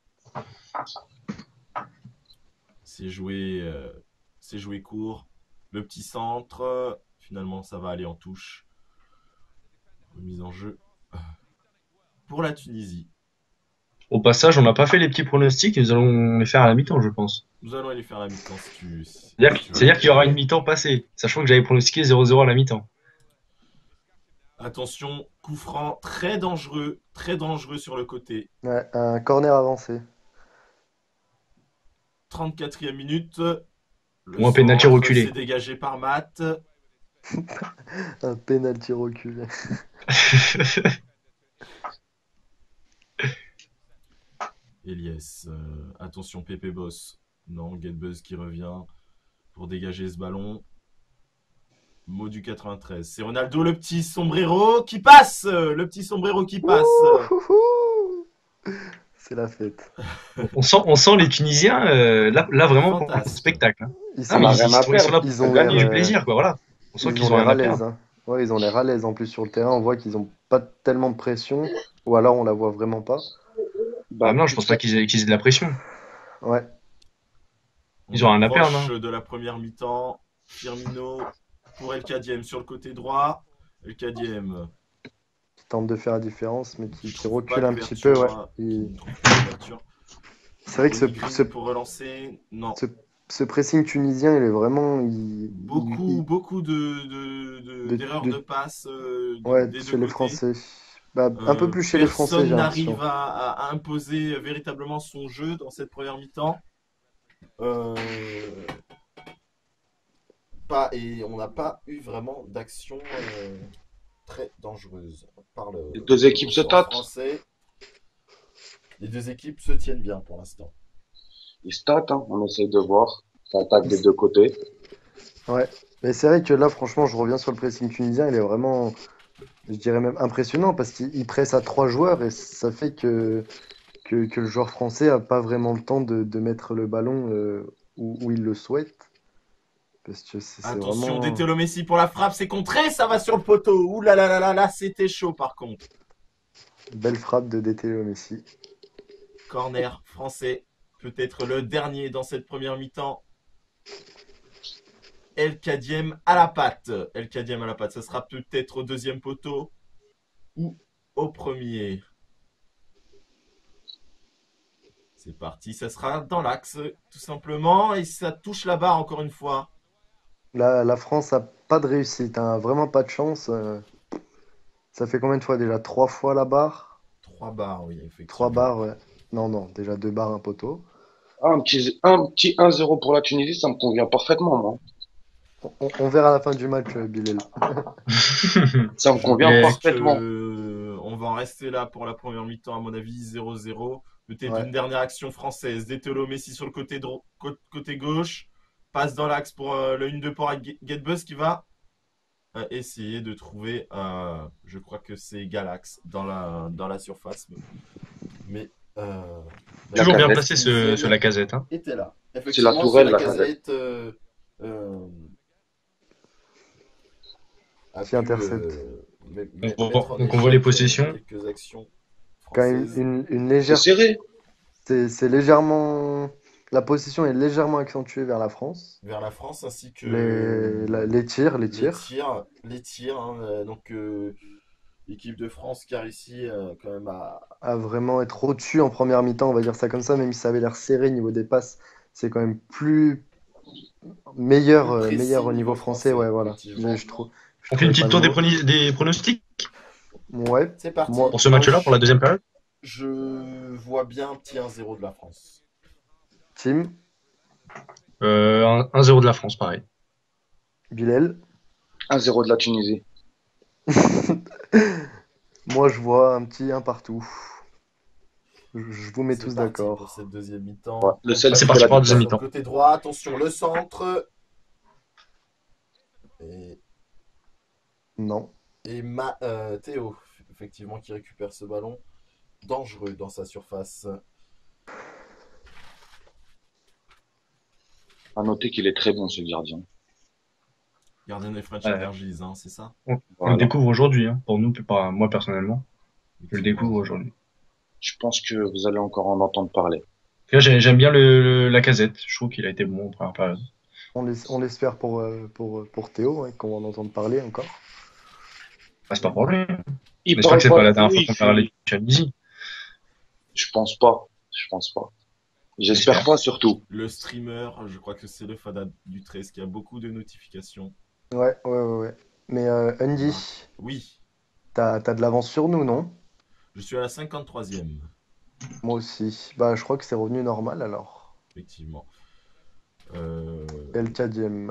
C'est joué court. Le petit centre. Finalement, ça va aller en touche. Remise en jeu pour la Tunisie. Au passage, on n'a pas fait les petits pronostics, nous allons les faire à la mi-temps, je pense. Nous allons aller faire la mi-temps si tu C'est-à-dire qu'il y aura une mi-temps passée, sachant que j'avais pronostiqué 0-0 à la mi-temps. Attention, coup franc très dangereux sur le côté. Ouais, un corner avancé. 34e minute. Le Ou un penalty centre, reculé. c'est dégagé par Matt. Un penalty reculé. Elias, attention Pépé Boss. Non, Getbuzz qui revient pour dégager ce ballon. Mot du 93. C'est Ronaldo, le petit sombrero qui passe. Le petit sombrero qui passe. Ouhouhou. C'est la fête. on sent les Tunisiens, là vraiment pour Fantasme. le spectacle. Hein. Ils Ah, mais rien à ils sont là ils pour ont gagner l'air, du plaisir, quoi, voilà. On sent ils qu'ils ont ont l'air rien à à l'aise. perdre. Hein. Ouais, ils ont l'air à l'aise en plus sur le terrain. On voit qu'ils ont pas tellement de pression. Ou alors on la voit vraiment pas. Bah, Ah non, je pense pas qu'ils aient de la pression. Ouais. Ils ont rien à perdre, Proche de la première mi-temps. Firmino pour El Kadiem sur le côté droit. El Kadiem. Qui tente de faire la différence, mais qui Trouve pas recule de un petit peu. Ouais. couverture, Il- qui ne trouve pas de couverture. C'est vrai que Green pour relancer. Non. ce pressing tunisien, il est vraiment. Beaucoup d'erreurs de- de passe Ouais, des chez deux les côtés. Français. Bah, un peu plus chez les Français, Personne j'ai l'impression. n'arrive à imposer véritablement son jeu dans cette première mi-temps. Et on n'a pas eu vraiment d'action très dangereuse par le. Les deux équipes se tâtent. Français. Les deux équipes se tiennent bien pour l'instant. Ils se tâtent, hein. On essaye de voir. Ça attaque des deux côtés. Ouais. Mais c'est vrai que là, franchement, je reviens sur le pressing tunisien. Il est vraiment, je dirais même impressionnant parce qu'il presse à 3 joueurs et ça fait que le joueur français a pas vraiment le temps de mettre le ballon où il le souhaite. Parce que c'est Attention, vraiment... Dételo Messi pour la frappe, c'est contré, ça va sur le poteau. Ouh là là là là là, c'était chaud par contre. Belle frappe de Dételo Messi. Corner français, peut-être le dernier dans cette première mi-temps. El Kadiem à la patte. El Kadiem à la patte, ça sera peut-être au deuxième poteau ou au premier. C'est parti, ça sera dans l'axe tout simplement et ça touche la barre encore une fois. La France a pas de réussite, hein, vraiment pas de chance. Ça fait combien de fois déjà? 3 fois la barre? 3 barres, oui, effectivement. 3 barres, ouais. Non, déjà 2 barres, un poteau. Ah, un petit 1-0 pour la Tunisie, ça me convient parfaitement, moi. On verra à la fin du match, Bilal. Ça me convient Mais- parfaitement. On va en rester là pour la première mi-temps, à mon avis, 0-0. Peut-être Ouais. une dernière action française. Dételo Messi sur le côté gauche. Passe dans l'axe pour le 1-2 pour Getbuzz qui va essayer de trouver, je crois que c'est Galax dans la surface. Mais Toujours bien Lacazette. placé ce Lacazette. Hein. était là. C'est la tourelle, la Lacazette. Qui intercepte. Donc on voit les possessions. Quelques actions Quand même françaises. une C'est légère... serré. C'est légèrement... La position est légèrement accentuée vers la France. Vers la France ainsi que Les tirs. les tirs hein, donc l'équipe de France qui a réussi quand même À vraiment être au-dessus en première mi-temps, on va dire ça comme ça, même si ça avait l'air serré niveau des passes, c'est quand même meilleur Plus précis au niveau français, ouais, voilà. effectivement. Je trouve. On fait une petite tour pas le des pronostics mot. Ouais. C'est parti. Moi- pour ce match-là, pour la deuxième période. Je vois bien un petit 1-0 de la France. Tim, 1-0 de la France, pareil. Bilal. 1-0 de la Tunisie. Moi, je vois un petit 1 partout. Je vous mets C'est tous parti pour d'accord. cette deuxième mi-temps. Ouais, le seul, C'est c'est parti la pour la deuxième mi-temps. Côté droit, attention, le centre. Non. Et Théo, effectivement, qui récupère ce ballon. Dangereux dans sa surface. À noter qu'il est très bon, ce gardien. Gardien des French Ouais. Energies, hein, c'est ça On Voilà. le découvre aujourd'hui, hein, pour nous, pas moi personnellement. Je le découvre aujourd'hui. Je pense que vous allez encore en entendre parler. Là, j'aime bien la casette. Je trouve qu'il a été bon en première période. On l'espère pour Théo, hein, qu'on va en entendre parler encore. Bah, c'est pas pour lui. Il J'espère que c'est parle pas la pas de dernière fois lui, qu'on parle de Tunisie. Je pense pas. Je pense pas. J'espère pas surtout. Le streamer, je crois que c'est le Fada du 13 qui a beaucoup de notifications. Ouais. Mais Andy, Oui, t'as de l'avance sur nous, non? je suis à la 53e, Moi aussi. Bah, je crois que c'est revenu normal alors. effectivement. El Kadiem.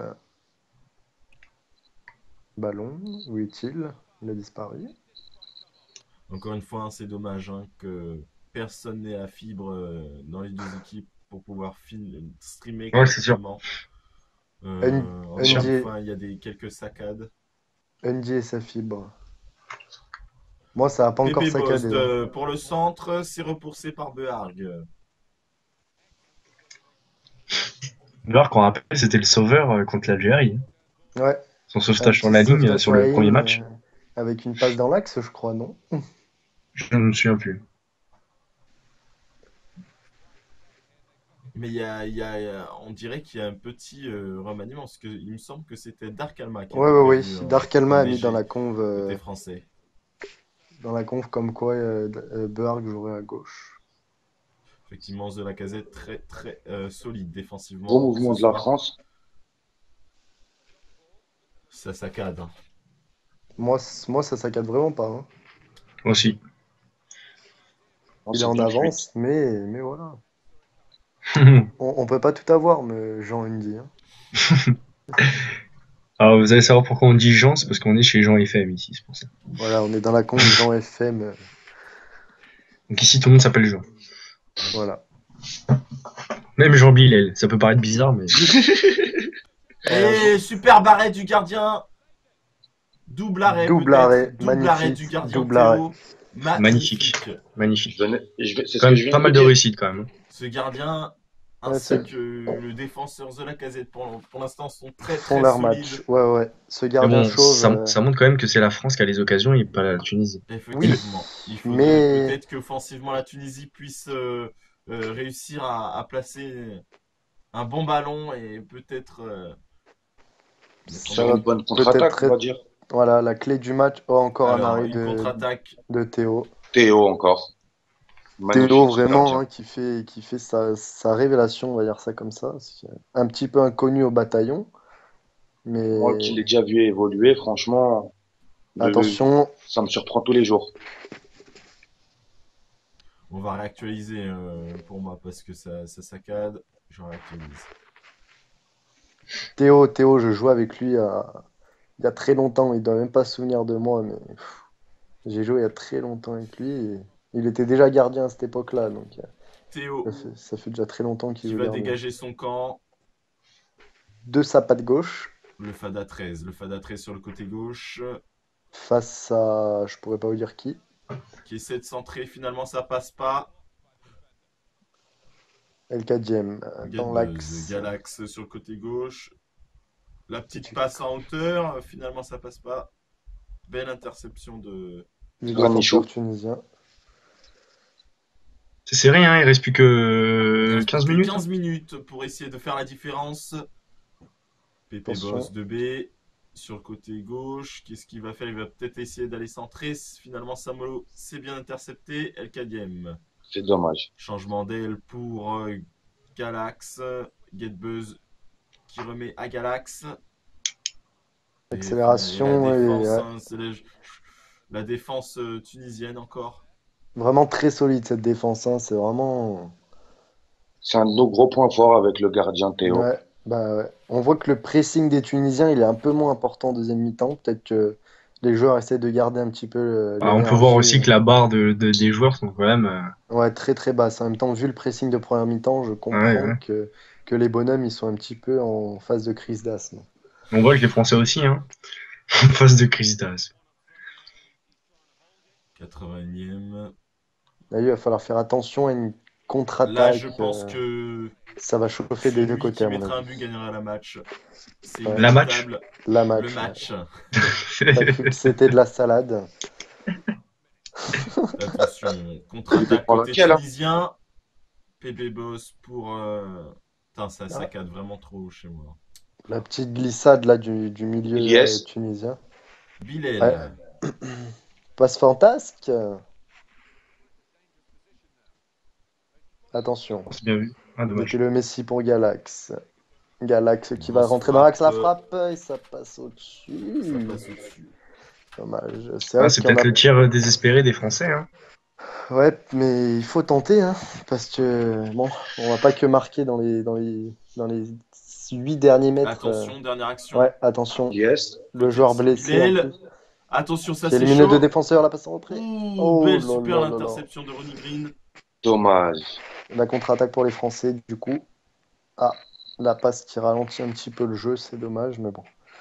Ballon, où est-il? Il a disparu. Encore une fois, hein, c'est dommage hein, que personne n'ait la fibre dans les deux équipes pour pouvoir streamer Ouais, c'est sûr. correctement. Encore NJ. une fois, il y a quelques saccades. Andy et sa fibre. Moi, ça a pas encore Pépé Boss saccadé. pour le centre, c'est repoussé par Beharg. D'ailleurs, qu'on rappelle, c'était le sauveur contre l'Algérie. Ouais. Son Un sauvetage sur petit la ligne sauvetage sur sur la le premier ligne, match. avec une passe dans l'axe, je crois, non? Je ne me souviens plus. Mais on dirait qu'il y a un petit remaniement, parce qu'il me semble que c'était Dark Alma qui Ouais, était ouais, prévu oui. Dark Alma en a mis DG, dans la conve, côté français. comme quoi Beharg jouerait à gauche. Effectivement, The Lacazette très très solide défensivement. Gros mouvement ce de la soir. France. Ça saccade. Hein. Moi, ça saccade vraiment pas, hein. Aussi. Il est en avance, mais voilà. Alors, On peut pas tout avoir, mais Jean Andy, hein. vous allez savoir pourquoi on dit Jean, c'est parce qu'on est chez Jean FM ici, c'est pour ça. Voilà, on est dans la conve Jean FM. Donc ici, tout le monde s'appelle Jean. Voilà. Même Jean Bilel. Ça peut paraître bizarre, mais. Et super barrette du gardien. Double arrêt. Double peut-être. arrêt, Double arrêt magnifique, du gardien. double arrêt. Théo. Magnifique. Magnifique. C'est Quand même pas mal de réussite quand même. Ce gardien ainsi c'est- que le défenseur The Lacazette pour l'instant sont très Font très leur solides. match. Ouais. Ce Mais gardien bon, chauve. ça montre quand même que c'est la France qui a les occasions et pas la Tunisie. Effectivement. Il faudrait mais- peut-être qu'offensivement la Tunisie puisse réussir à placer un bon ballon et peut-être. Ça va une bonne contre-attaque, peut-être on va dire. Voilà, la clé du match. Oh, encore Alors, un arrêt une contre-attaque. de Théo. Théo encore. Magnifique, Théo, ce vraiment, gardien. hein, qui fait sa révélation, on va dire ça comme ça. C'est un petit peu inconnu au bataillon. Mais Moi qui l'ai déjà vu évoluer, franchement, attention, ça me surprend tous les jours. On va réactualiser pour moi parce que ça saccade. Je réactualise. Théo, je jouais avec lui il y a très longtemps. Il doit même pas se souvenir de moi, mais j'ai joué il y a très longtemps avec lui. Et il était déjà gardien à cette époque-là, donc Théo ça fait déjà très longtemps qu'il qui joue va gardien. dégager son camp. De sa patte gauche, Le Fada 13. Le Fada 13 sur le côté gauche. face à, je pourrais pas vous dire qui. Qui essaie de centrer. Finalement, ça passe pas. El Kadjem, dans l'axe. Galax sur le côté gauche. La petite passe en hauteur. Finalement, ça passe pas. Belle interception de. Du Ranichou. défenseur tunisien. C'est serré, hein, il reste plus Il que reste 15 plus que minutes. 15 minutes pour essayer de faire la différence. Pépé Attention. Boss de B sur le côté gauche. Qu'est-ce qu'il va faire? Il va peut-être essayer d'aller centrer. Finalement, Samolo s'est bien intercepté. El Kadiem. C'est dommage. Changement d'aile pour Galax. Getbuzz qui remet à Galax. Accélération Et la et, défense, hein, c'est la défense tunisienne encore. vraiment très solide cette défense, hein. C'est vraiment. C'est un de nos gros points forts avec le gardien Théo. Ouais, ouais. On voit que le pressing des Tunisiens, il est un peu moins important en deuxième mi-temps. Peut-être que les joueurs essaient de garder un petit peu On peut voir aussi que la barre des joueurs sont quand même. Ouais, très très basse. En même temps, vu le pressing de première mi-temps, je comprends Ouais. que les bonhommes, ils sont un petit peu en phase de crise d'asthme. On voit que les Français aussi, hein. En phase de crise d'asthme. 80e. Là, il va falloir faire attention à une contre-attaque. Là, je pense que ça va chauffer des deux celui côtés, qui à mon mettra un avis. but gagnera la match. C'est Ouais. La match. inévitable. La match. Le match. T'as cru que c'était de la salade. Attention, contre-attaque dépend côté lequel, hein. tunisien. PB Boss pour. Putain, ça saccade vraiment trop chez moi. La petite glissade là du milieu Yes. tunisien. Bilal. Ouais. Passe fantasque. Attention. C'est bien vu. Ah, dommage. Depuis le Messi pour Galax. Galax qui va Grosse rentrer dans l'axe, la frappe. frappe et ça passe au-dessus. Ça passe au-dessus. Dommage. C'est Ah, vrai c'est qu'il y en peut-être a- le tir désespéré des Français. Hein. Ouais, mais il faut tenter, hein, parce que bon, on va pas que marquer dans les 8 derniers mètres. Attention, dernière action. Ouais, attention. Yes. Le joueur blessé en Bilal. plus, Attention, ça qui a c'est éliminé chaud. deux défenseurs, la passe en retrait. Ouh, Oh belle, là super là là là. l'interception de Ronnie Green. Dommage. La contre-attaque pour les Français, du coup. Ah, la passe qui ralentit un petit peu le jeu, c'est dommage, mais bon.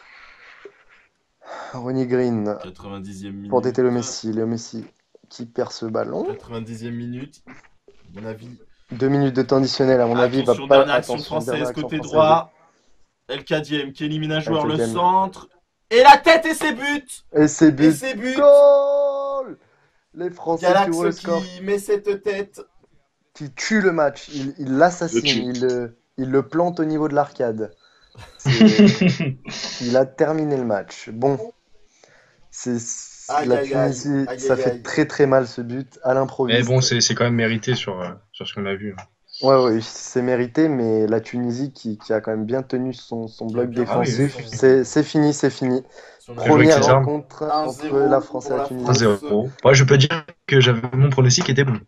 Ronnie Green 90e minute. pour têter le Messi. Le Messi qui perd ce ballon. 90e minute. À mon avis. 2 minutes de temps additionnel, à mon avis, il va Attention, pas. dernière action Attention, française dernière action côté française. droit. El Kadiem qui élimine un joueur, le Kadiem. centre. Et la tête et ses buts. Et c'est Et but. ses buts. Goal! Les Français qui ouvrent le Galax score, qui met cette tête. qui tue le match. Il l'assassine, il le plante au niveau de l'arcade. Il a terminé le match. Bon, Aïe, la aïe, Tunisie, aïe, ça aïe, fait aïe. très très mal ce but à Mais l'improviste. bon, c'est quand même mérité sur ce qu'on a vu. Ouais, c'est mérité, mais la Tunisie qui a quand même bien tenu son bloc bien défensif, tenu c'est fini, c'est fini. Si on a Bien joué avec Première ses armes. rencontre 1-0 entre la France et pour la la Tunisie. France. 1-0. Ouais, je peux dire que j'avais mon pronostic était bon.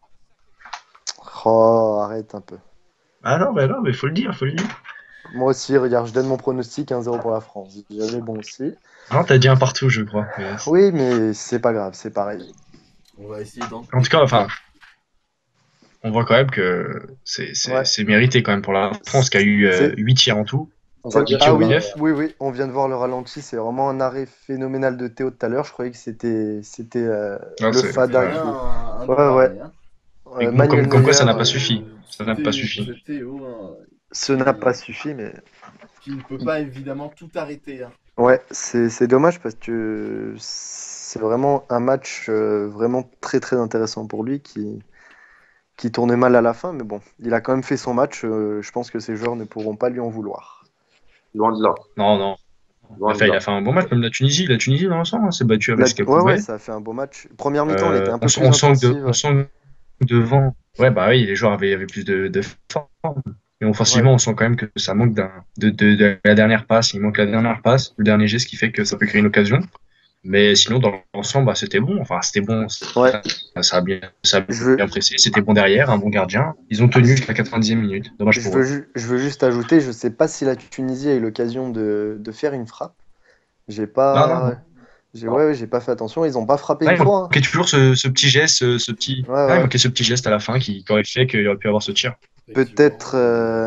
Oh, arrête un peu. Ah non, mais faut le dire, faut le dire. Moi aussi, regarde, je donne mon pronostic 1-0 pour la France. J'avais bon aussi. Non, t'as dit un partout, je crois. Mais- Oui, mais c'est pas grave, c'est pareil. On va essayer d'en. En tout cas, enfin, on voit quand même que c'est mérité quand même pour la France qui a eu C'est- 8 tirs en tout. On va dire Ah que oui, Neuf. oui, on vient de voir le ralenti. C'est vraiment un arrêt phénoménal de Théo tout à l'heure. Je croyais que c'était Non, le c'est- Fada ouais. qui. Ouais, ouais. Et bon, Manuel comme quoi, ça Neuer, n'a pas suffi. Ça n'a pas suffi. Ce n'a pas suffi, mais. Qui ne peut pas évidemment tout arrêter. Hein. Ouais, c'est dommage parce que c'est vraiment un match vraiment très très intéressant pour lui qui tournait mal à la fin. Mais bon, il a quand même fait son match. Je pense que ces joueurs ne pourront pas lui en vouloir. loin de là. Non. Loin de Il là. a fait un bon match, comme la Tunisie. La Tunisie, dans l'ensemble, hein, s'est battue avec ce qu'elle Ouais, pouvait. ça a fait un beau match. Première mi-temps, elle était un peu plus On sent intensive. on sent que devant. Ouais, bah oui, les joueurs avaient plus de forme. Mais offensivement, on sent quand même que ça manque de la dernière passe. Il manque la dernière passe, le dernier geste qui fait que ça peut créer une occasion. Mais sinon, dans l'ensemble, bah, c'était bon. Enfin, c'était bon. Ouais. Ça a bien Je- bien pressé. C'était bon derrière, un bon gardien. Ils ont tenu jusqu'à la 90e minute. Dommage Je pour eux. veux juste ajouter, je sais pas si la Tunisie a eu l'occasion de faire une frappe. J'ai Non. pas, j'ai pas fait attention. Ils ont pas frappé Ouais, une il fois. manquait toujours ce petit geste, ce petit. Ouais, Ouais, ouais. il manquait ce petit geste à la fin qui aurait fait qu'il aurait pu avoir ce tir. Peut-être,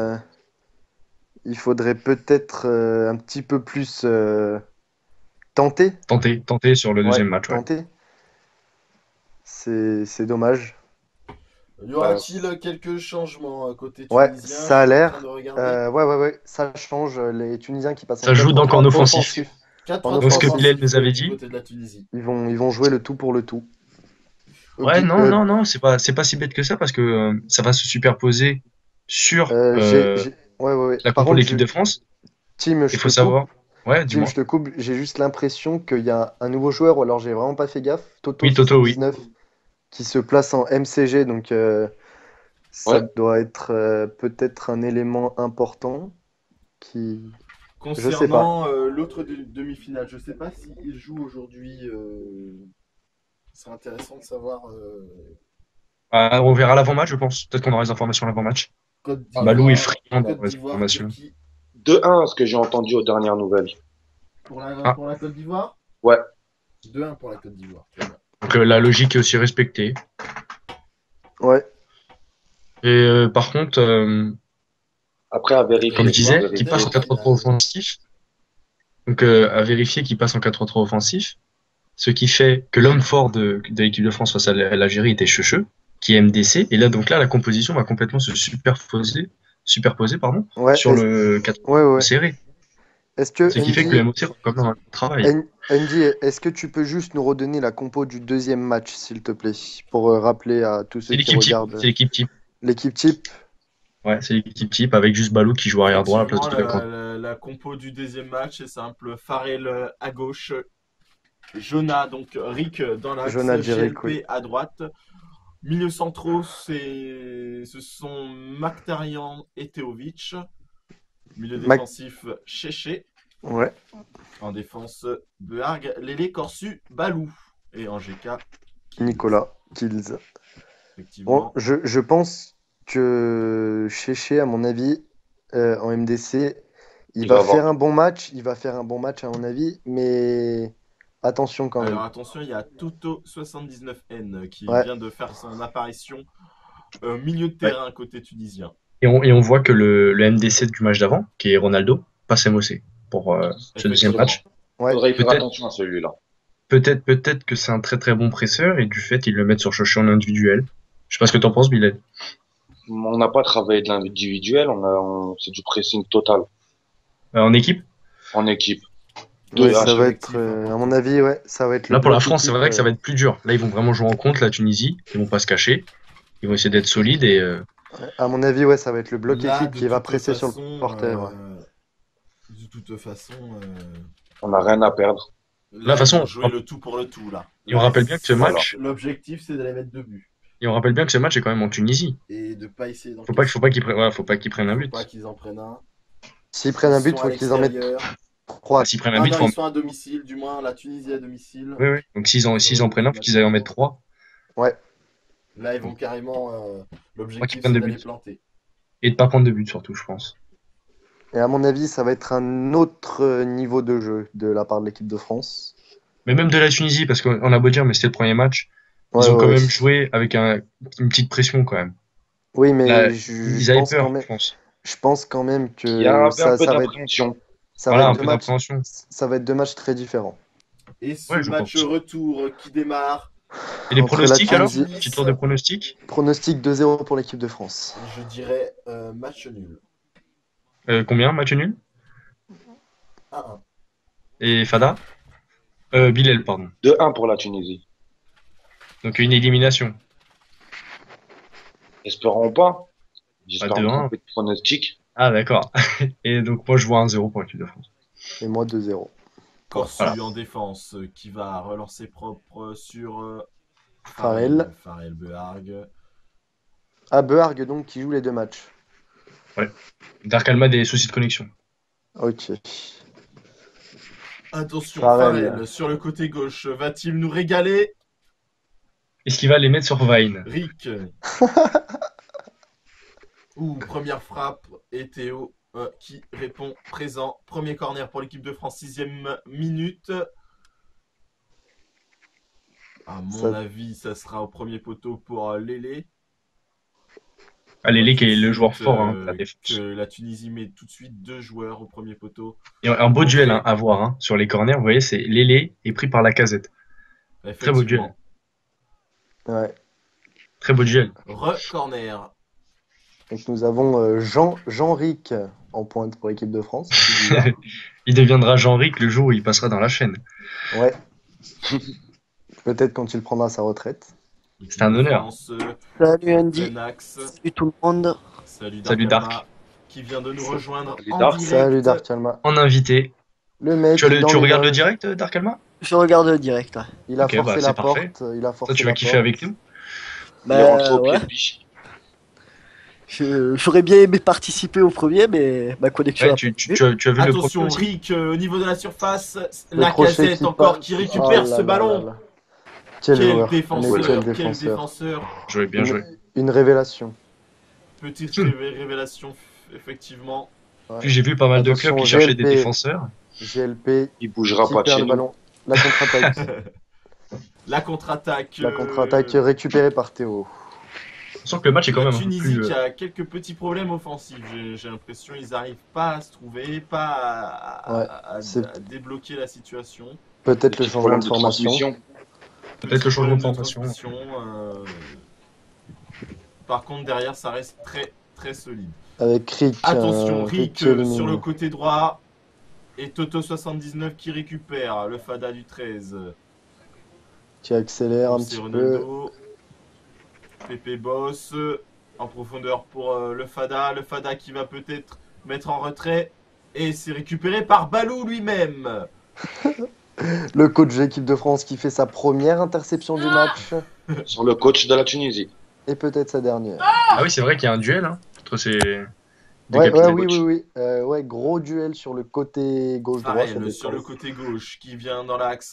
il faudrait peut-être un petit peu plus tenter. Tenter sur le deuxième Ouais, match. Ouais. tenter. C'est dommage. Y aura-t-il quelques changements côté tunisien? Ouais, ça a l'air. Je suis en train de regarder. Ouais, ça change. Les Tunisiens qui passent en Ça joue donc en 4-3-3 offensif. 4-3-3 Donc, ce que offensif Bilal nous avait du dit. côté de la Tunisie. Ils vont jouer le tout pour le tout. Ouais, Ok, non, c'est pas si bête que ça parce que ça va se superposer sur ouais. la Par compo de contre, l'équipe de France. Tim, Il faut savoir. Ouais, Tim, dis-moi. je te coupe. J'ai juste l'impression qu'il y a un nouveau joueur, ou alors j'ai vraiment pas fait gaffe. Toto, Oui, Toto, oui. 79, qui se place en MCG, donc ça Ouais. doit être peut-être un élément important qui. Concernant l'autre demi-finale, je sais pas s'il joue aujourd'hui. Ce serait intéressant de savoir. On verra l'avant-match, je pense. Peut-être qu'on aura les informations à l'avant-match. Côte d'Ivoire, Balou est friand Côte dans les d'Ivoire, informations. Turquie. 2-1, ce que j'ai entendu aux dernières nouvelles. Pour Ah. la Côte d'Ivoire? Ouais. 2-1 pour la Côte d'Ivoire. Très bien. Donc la logique est aussi respectée. Ouais. Et par contre, Après, à vérifier. comme je disais, à qui passe en 4-3-3 offensif. Donc à vérifier qu'il passe en 4-3-3 offensif. Ce qui fait que l'homme fort de l'équipe de France face à l'Algérie était Checheux, qui est MDC. Et là, donc là, la composition va complètement se superposer Ouais, sur le 4 ouais. serré. Est-ce que Ce qui fait que le MOC va quand même un travail. Andy, est-ce que tu peux juste nous redonner la compo du deuxième match, s'il te plaît, pour rappeler à tous C'est ceux qui l'équipe type. regardent C'est l'équipe type. l'équipe type? Ouais, c'est l'équipe type avec juste Balou qui joue arrière droit à la place de Effectivement, Striker. la compo du deuxième match est simple. Farrell à gauche, Jonah, donc Rick dans l'axe, Jonah Djeric, GLP oui. à droite. Milieu centraux, ce sont Mkhitaryan et Teovic. Milieu Mac- défensif, Cheche. Ouais. En défense, Beharg, Lélé, Corsu, Balou. Et en GK, Nicolas Kills. effectivement. Bon, je pense que Chéché, à mon avis, en MDC, il Il va va avoir- faire un bon match. Il va faire un bon match, à mon avis, mais attention quand même. Alors attention, il y a Toto79N qui Ouais. vient de faire son apparition au milieu de terrain côté tunisien. Et on voit que le MDC du match d'avant, qui est Ronaldo, passe MOC pour ce deuxième Effectivement. match. Ouais. Faudrait y faire Peut-être. attention à celui-là. Peut-être que c'est un très très bon presseur et du fait ils le mettent sur Choché en individuel. Je sais pas ce que t'en penses, Bilal. On n'a pas travaillé de l'individuel, c'est du pressing total En équipe. en équipe. Ouais, Deux ça H. va être, à mon avis, ouais, ça va être le Là pour la bloc France, c'est équipe, vrai que ça va être plus dur. Là ils vont vraiment jouer en contre la Tunisie. Ils vont pas se cacher. Ils vont essayer d'être solides et à mon avis, ouais, ça va être le bloc Là, équipe de qui va toute presser sur façon, le porteur. Ouais. De toute façon, On n'a rien à perdre. là, de toute façon, ils vont jouer le tout pour le tout là. et on rappelle bien que ce Voilà. match, L'objectif, c'est d'aller mettre 2 buts. et on rappelle bien que ce match est quand même en Tunisie. Et de pas essayer d'en Faut pas qu'ils prennent, ouais, faut pas qu'ils prennent un Faut but. pas qu'ils en prennent un. S'ils prennent un but, Ils sont faut à qu'ils en mettent l'extérieur. 3. S'ils prennent un Ah but, non, faut en... ils sont à domicile, du moins la Tunisie à domicile. Oui, oui. Donc s'ils en prennent un, faut qu'ils aillent en mettre 3 Là, ils vont carrément. Ouais, L'objectif, qu'ils prennent c'est des d'aller buts. planter. et de pas prendre de but surtout, je pense. Et à mon avis, ça va être un autre niveau de jeu de la part de l'équipe de France. Mais même de la Tunisie, parce qu'on a beau dire, mais c'était le premier match, Ouais, ils ont ouais, quand ouais. même joué avec une petite pression quand même. Oui, mais Là, je ils avaient pense peur, quand même, je pense. je pense quand même Il y a que un peu ça va être, d'appréhension. ça Voilà, va un être peu deux matchs, d'appréhension. ça va être deux matchs très différents. Et ce Ouais, je match pense. retour qui démarre, Et les Entre pronostics la alors? Tunisie- Petit tour de pronostics. Pronostic 2-0 pour l'équipe de France. Je dirais match nul. Combien, match nul? 1-1. Et Fada? Bilal, pardon. 2-1 pour la Tunisie. Donc une élimination. Espérons pas. J'espère Bah, me 2-1. tromper de pronostic. Ah, d'accord. Et donc moi je vois 1-0 pour l'équipe de France. Et moi 2-0. Corsu Voilà. en défense qui va relancer propre sur Farrell. Farrell Beharg. Ah, Beharg donc qui joue les deux matchs. Dark Alma a des soucis de connexion. Ok. Attention, Farrell. Farrell sur le côté gauche, va-t-il nous régaler? Est-ce qu'il va les mettre sur Vine? Rick. Première frappe et Théo qui répond présent. Premier corner pour l'équipe de France, 6e minute. À mon Ça- avis, ça sera au premier poteau pour Lélé. Allez, Lé qui est le joueur Tout de fort suite, hein, de la défense. que la Tunisie met tout de suite 2 joueurs au premier poteau. Et un beau duel hein, à voir hein, sur les corners. Vous voyez, c'est Lélé est pris par la casette. Très beau duel. Effectivement. Ouais. Très beau duel. Corner. Donc nous avons Jean-Ric en pointe pour l'équipe de France. Il deviendra Jean-Ric le jour où il passera dans la chaîne. Ouais. Peut-être quand il prendra sa retraite. C'est un honneur. France, Salut Andy, Benax. salut tout le monde. Salut Salut Dark. Dark. Qui vient de nous rejoindre Salut en Dark. direct. Salut Dark Alma. En invité. Le mec, Tu dans regardes le les- direct, Dark Alma? Je regarde le direct. Ouais. Il a Ok, forcé bah, la c'est parfait. porte. Il a forcé Toi, tu vas la kiffer porte. avec nous? Il est rentré au pied ouais. de biche. J'aurais bien aimé participer au premier, mais ma connexion Ouais, a tu, pas tu, pu. tu as, tu as vu le Attention, premier aussi? Rick, au niveau de la surface, Le la crochet casette qui encore part. qui Oh récupère là ce là ballon. là là. Quel joueur. Défenseur, Mais quel quel défenseur. défenseur. Joué, bien joué. Une révélation. Petite révélation, effectivement. Ouais. Puis j'ai vu pas mal de Attention, clubs qui cherchaient GLP. des défenseurs. GLP Il bougera qui pas de perd chez le nous. ballon. La contre-attaque. La contre-attaque. La contre-attaque récupérée par Théo. On sent que le match est quand La même un peu Tunisie plus. qui a quelques petits problèmes offensifs. J'ai l'impression qu'ils n'arrivent pas à se trouver, pas à c'est- débloquer la situation. Peut-être le Petit changement problème de de formation. transmission. Peut-être le changement de Problème formation. transmission, Par contre, derrière, ça reste très très solide. Avec Rick. Attention, Rick Rick qui élimine. sur le côté droit. Et Toto79 qui récupère le Fada du 13. Qui accélère un C'est petit peu. Ronaldo. Pépé Boss. En profondeur pour le Fada. Le Fada qui va peut-être mettre en retrait. Et c'est récupéré par Balou lui-même. Le coach de l'équipe de France qui fait sa première interception du match. Sur le coach de la Tunisie. Et peut-être sa dernière. Ah oui, c'est vrai qu'il y a un duel hein, entre ces deux Ouais, capitaines. oui. Ouais, gros duel sur le côté gauche-droit. Pareil, sur le côté gauche qui vient dans l'axe.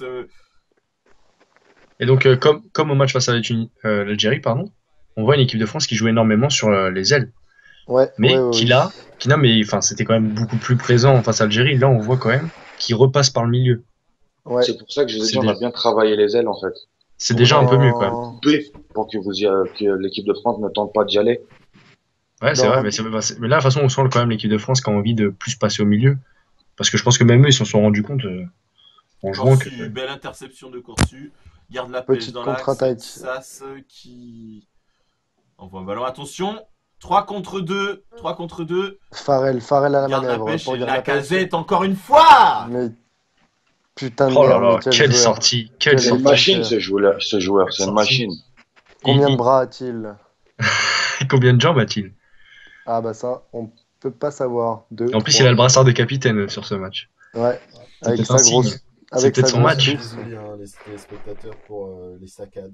Et donc, comme au match face à l'Algérie, pardon, on voit une équipe de France qui joue énormément sur les ailes. Ouais, Mais ouais, non, mais enfin, c'était quand même beaucoup plus présent face à l'Algérie. Là, on voit quand même qu'il repasse par le milieu. ouais. C'est pour ça que je vous ai C'est dit, on a déjà- bien travaillé les ailes, en fait. C'est déjà un peu mieux quand même. Coupé pour que que l'équipe de France ne tente pas d'y aller. Ouais, c'est Non. vrai, mais mais là, de toute façon, on sent quand même l'équipe de France qui a envie de plus passer au milieu. Parce que je pense que même eux, ils s'en sont rendus compte en jouant que. Corsu, belle interception de Corsu. Garde la pêche Petite dans l'axe. contre-attaque. Sass qui envoie un ballon. Attention. 3 contre 2. 3 contre 2. Farrell à la Garde la manœuvre. pêche pour et garder la la pêche. casette encore une fois. Mais putain de Oh là merde, là, mais quel quelle joueur. sortie, quelle C'est une sortie. machine, ce joueur. C'est une machine. Combien de Il- bras a-t-il? Combien de jambes a-t-il? Ah bah ça, on peut pas savoir. Deux, En plus, trois. il a le brassard de capitaine sur ce match. Ouais, C'est avec peut-être sa un signe. grosse. Avec peut-être sa son grosse match. touche. Désolé, hein, les spectateurs, pour les saccades.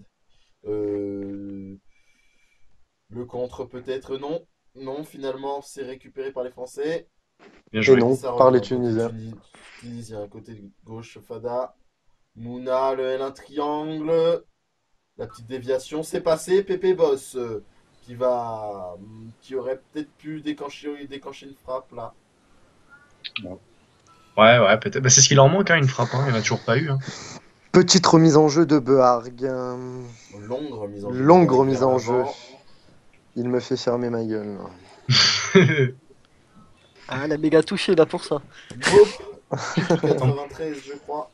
Le contre, peut-être, non. Non, finalement, c'est récupéré par les Français. Bien Et joué. non, Ça par les revient côté Tunisiens. Tunisien, côté gauche, Fada. Mouna, le L1 triangle. La petite déviation, c'est passé. Pépé Boss, qui aurait peut-être pu déclencher une frappe là. Ouais, peut-être. Bah, c'est ce qu'il leur manque, hein, une frappe. Hein. Il n'y en a toujours pas eu. Hein. Petite remise en jeu de Beharg. Longue remise en jeu. Longue Vers remise en jeu. l'avant. Il me fait fermer ma gueule. Ah, la méga touché là pour ça. Beau. 93, je crois.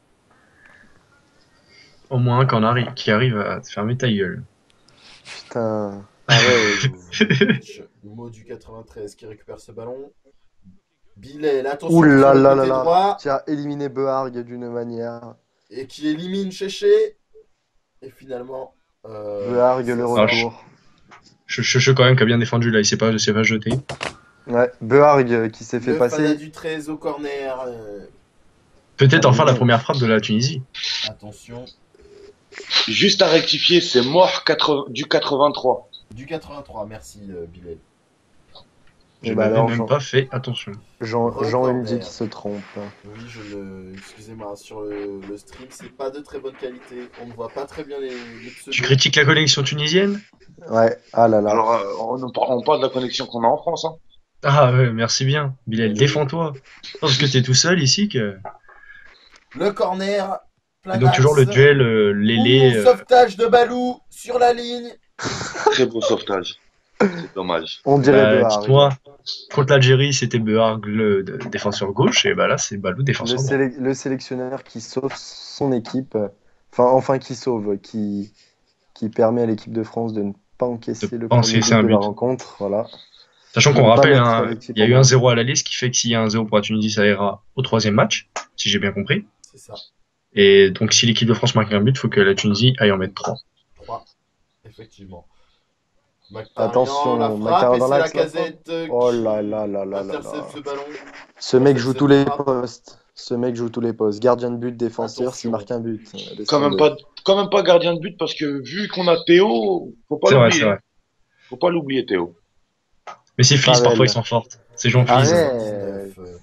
Au moins un qui arrive à te fermer ta gueule. Putain. Ah ouais. Le mot du 93 qui récupère ce ballon. Bilal, attention Ouh là sur le là côté là là. droit. Qui a éliminé Beharg d'une manière. Et qui élimine Chéché. Et finalement. Beharg le Ah, retour. Je quand même qui a bien défendu là. Il s'est pas jeté. Ouais, Beharg qui s'est fait Le Fada passer. du 13 au corner. Peut-être Ah, enfin oui. la première frappe de la Tunisie. Attention. Juste à rectifier, c'est mort du 83. Du 83, merci Bilal. Je Et bah n'avais alors, même pas fait attention. Jean Recorder. Undy qui se trompe. Oui, excusez-moi, sur le stream, c'est pas de très bonne qualité. On ne voit pas très bien les pseudos. Tu critiques la connexion tunisienne? Ouais, ah là là. Alors, on parle de la connexion qu'on a en France. Hein. Ah ouais, merci bien. Bilal, défends-toi. Non, parce que t'es tout seul ici que. Le corner. Et donc toujours le duel Lélé. Sauvetage de Balou sur la ligne. Très beau sauvetage. C'est dommage. On dirait Beharg. Dites-moi, contre l'Algérie, c'était Beharg le défenseur gauche, et bah là, c'est Balou défenseur droit. Le sélectionneur qui sauve son équipe. Enfin qui sauve, qui permet à l'équipe de France de ne pas encaisser le premier encaisser but un de la but. rencontre. Voilà. Sachant Ne qu'on pas rappelle, mettre hein, l'équipe il y a en eu main. un 0 à la liste, ce qui fait que s'il y a un 0 pour la Tunisie, ça ira au troisième match, si j'ai bien compris. C'est ça. Et donc si l'équipe de France marque un but, il faut que la Tunisie aille en mettre 3. 3. Effectivement. Attention, la frappe, Mactarian et dans c'est la l'axe, là. casette Oh qui là là là là là intercepte là. ce ballon. Ce mec joue tous les frappe. postes. Ce mec joue tous les postes. Gardien de but, défenseur, s'il Attention. marque un but. laisse Quand même tomber. pas gardien de but parce que vu qu'on a Théo, faut pas C'est vrai, l'oublier. c'est vrai. Faut pas l'oublier Théo. Mais ces fils, Pavel. parfois, ils sont fortes. Ces gens fils. Arrête. 19,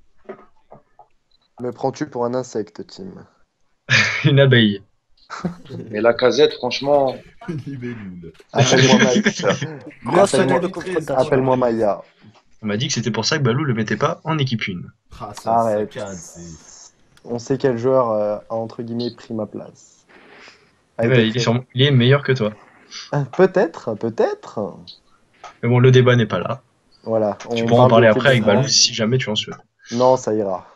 Me prends-tu pour un insecte, Tim? Une abeille. Mais la casette, franchement, libellule. Appelle-moi Maya. Grâce à Appelle-moi- de confrontation. Appelle-moi Maya. On m'a dit que c'était pour ça que Balou le mettait pas en équipe 1. Ah, ça, Arrête. saccade, c'est- On sait quel joueur a entre guillemets pris ma place. A Eh été ben, il est meilleur que toi. Peut-être. Mais bon, le débat n'est pas là. Voilà. Tu on pourras en parle parler de après avec l'équipe de Balou France. si jamais tu en souhaites. Non, ça ira.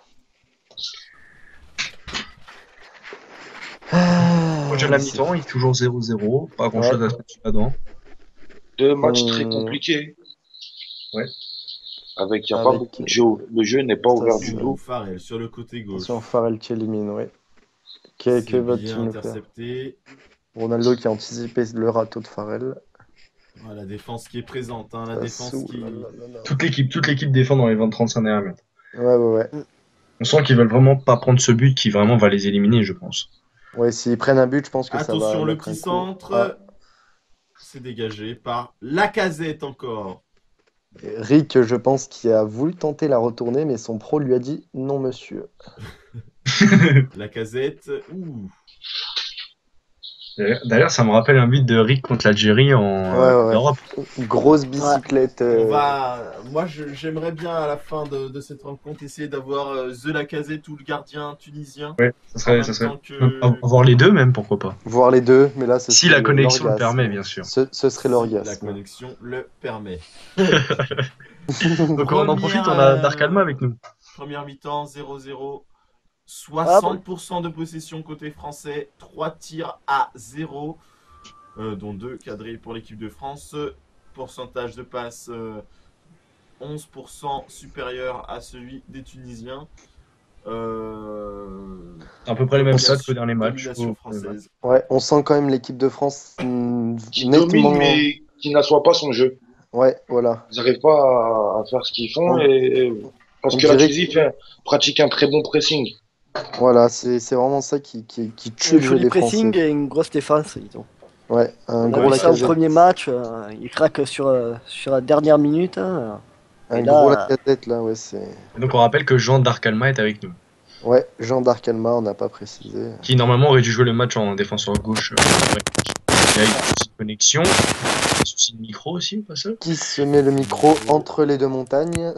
Projet de la mi-temps, il est toujours 0-0. Pas grand chose Ouais. à se mettre là-dedans. 2 matchs très compliqués. Ouais. Avec, il n'y a pas Avec, beaucoup de jeu. Le jeu n'est pas ça, ouvert c'est- du tout. Farrell sur le côté gauche. Attention, Farrell qui élimine, oui. C'est Que votre bien team nous fait? intercepté. Ronaldo qui a anticipé le râteau de Farrell. Voilà, la défense qui est présente. Hein, la Ça défense saoule, qui. là, là, là. Toute l'équipe défend dans les 20-35 derniers mètres. Ouais. On sent qu'ils veulent vraiment pas prendre ce but qui vraiment va les éliminer, je pense. Ouais, s'ils prennent un but, je pense que ça va Attention, le mettre un petit coup. centre. Ah, C'est dégagé par Lacazette encore. Rick, je pense qu'il a voulu tenter la retournée, mais son pro lui a dit non, monsieur. Lacazette. Ouh. D'ailleurs, ça me rappelle un but de Rick contre l'Algérie en Ouais. Europe. Une grosse bicyclette. Moi, j'aimerais bien à la fin de cette rencontre essayer d'avoir The Lacazette ou le gardien tunisien. Ouais, ça En serait, même temps que- même avoir les deux même, pourquoi pas. Voir les deux, mais là, ce Si serait la connexion le l'orgasme. permet, bien sûr. Ce serait La l'orgasme. connexion le permet. Donc on en profite, on a Dark Alma avec nous. Première mi-temps, 0-0. 60% de possession côté français, 3 tirs à 0, dont 2 cadrés pour l'équipe de France. Pourcentage de passe 11% supérieur à celui des Tunisiens. À peu près les mêmes Domination- stats que le dernier match. Domination française. Ouais, on sent quand même l'équipe de France Qui nettement. domine, mais qui n'assoit pas son jeu. Ouais, voilà. Ils n'arrivent pas à faire ce qu'ils font. Parce on que la dirait Tunisie pratique un très bon pressing. Voilà, c'est vraiment ça qui tue Un le jeu joli des pressing Français. et une grosse défense, disons. Ouais, un On a gros vu ça au Lacazette. premier match, il craque sur la dernière minute. Hein. Un Et gros là, Lacazette, là, ouais, c'est. Et donc on rappelle que Jean Dark Alma est avec nous. Ouais, Jean Darkalma, on n'a pas précisé. Qui normalement aurait dû jouer le match en défenseur gauche. Il y a eu une petite connexion. Des soucis de micro aussi, ou pas ça? Qui se met le micro entre les deux montagnes?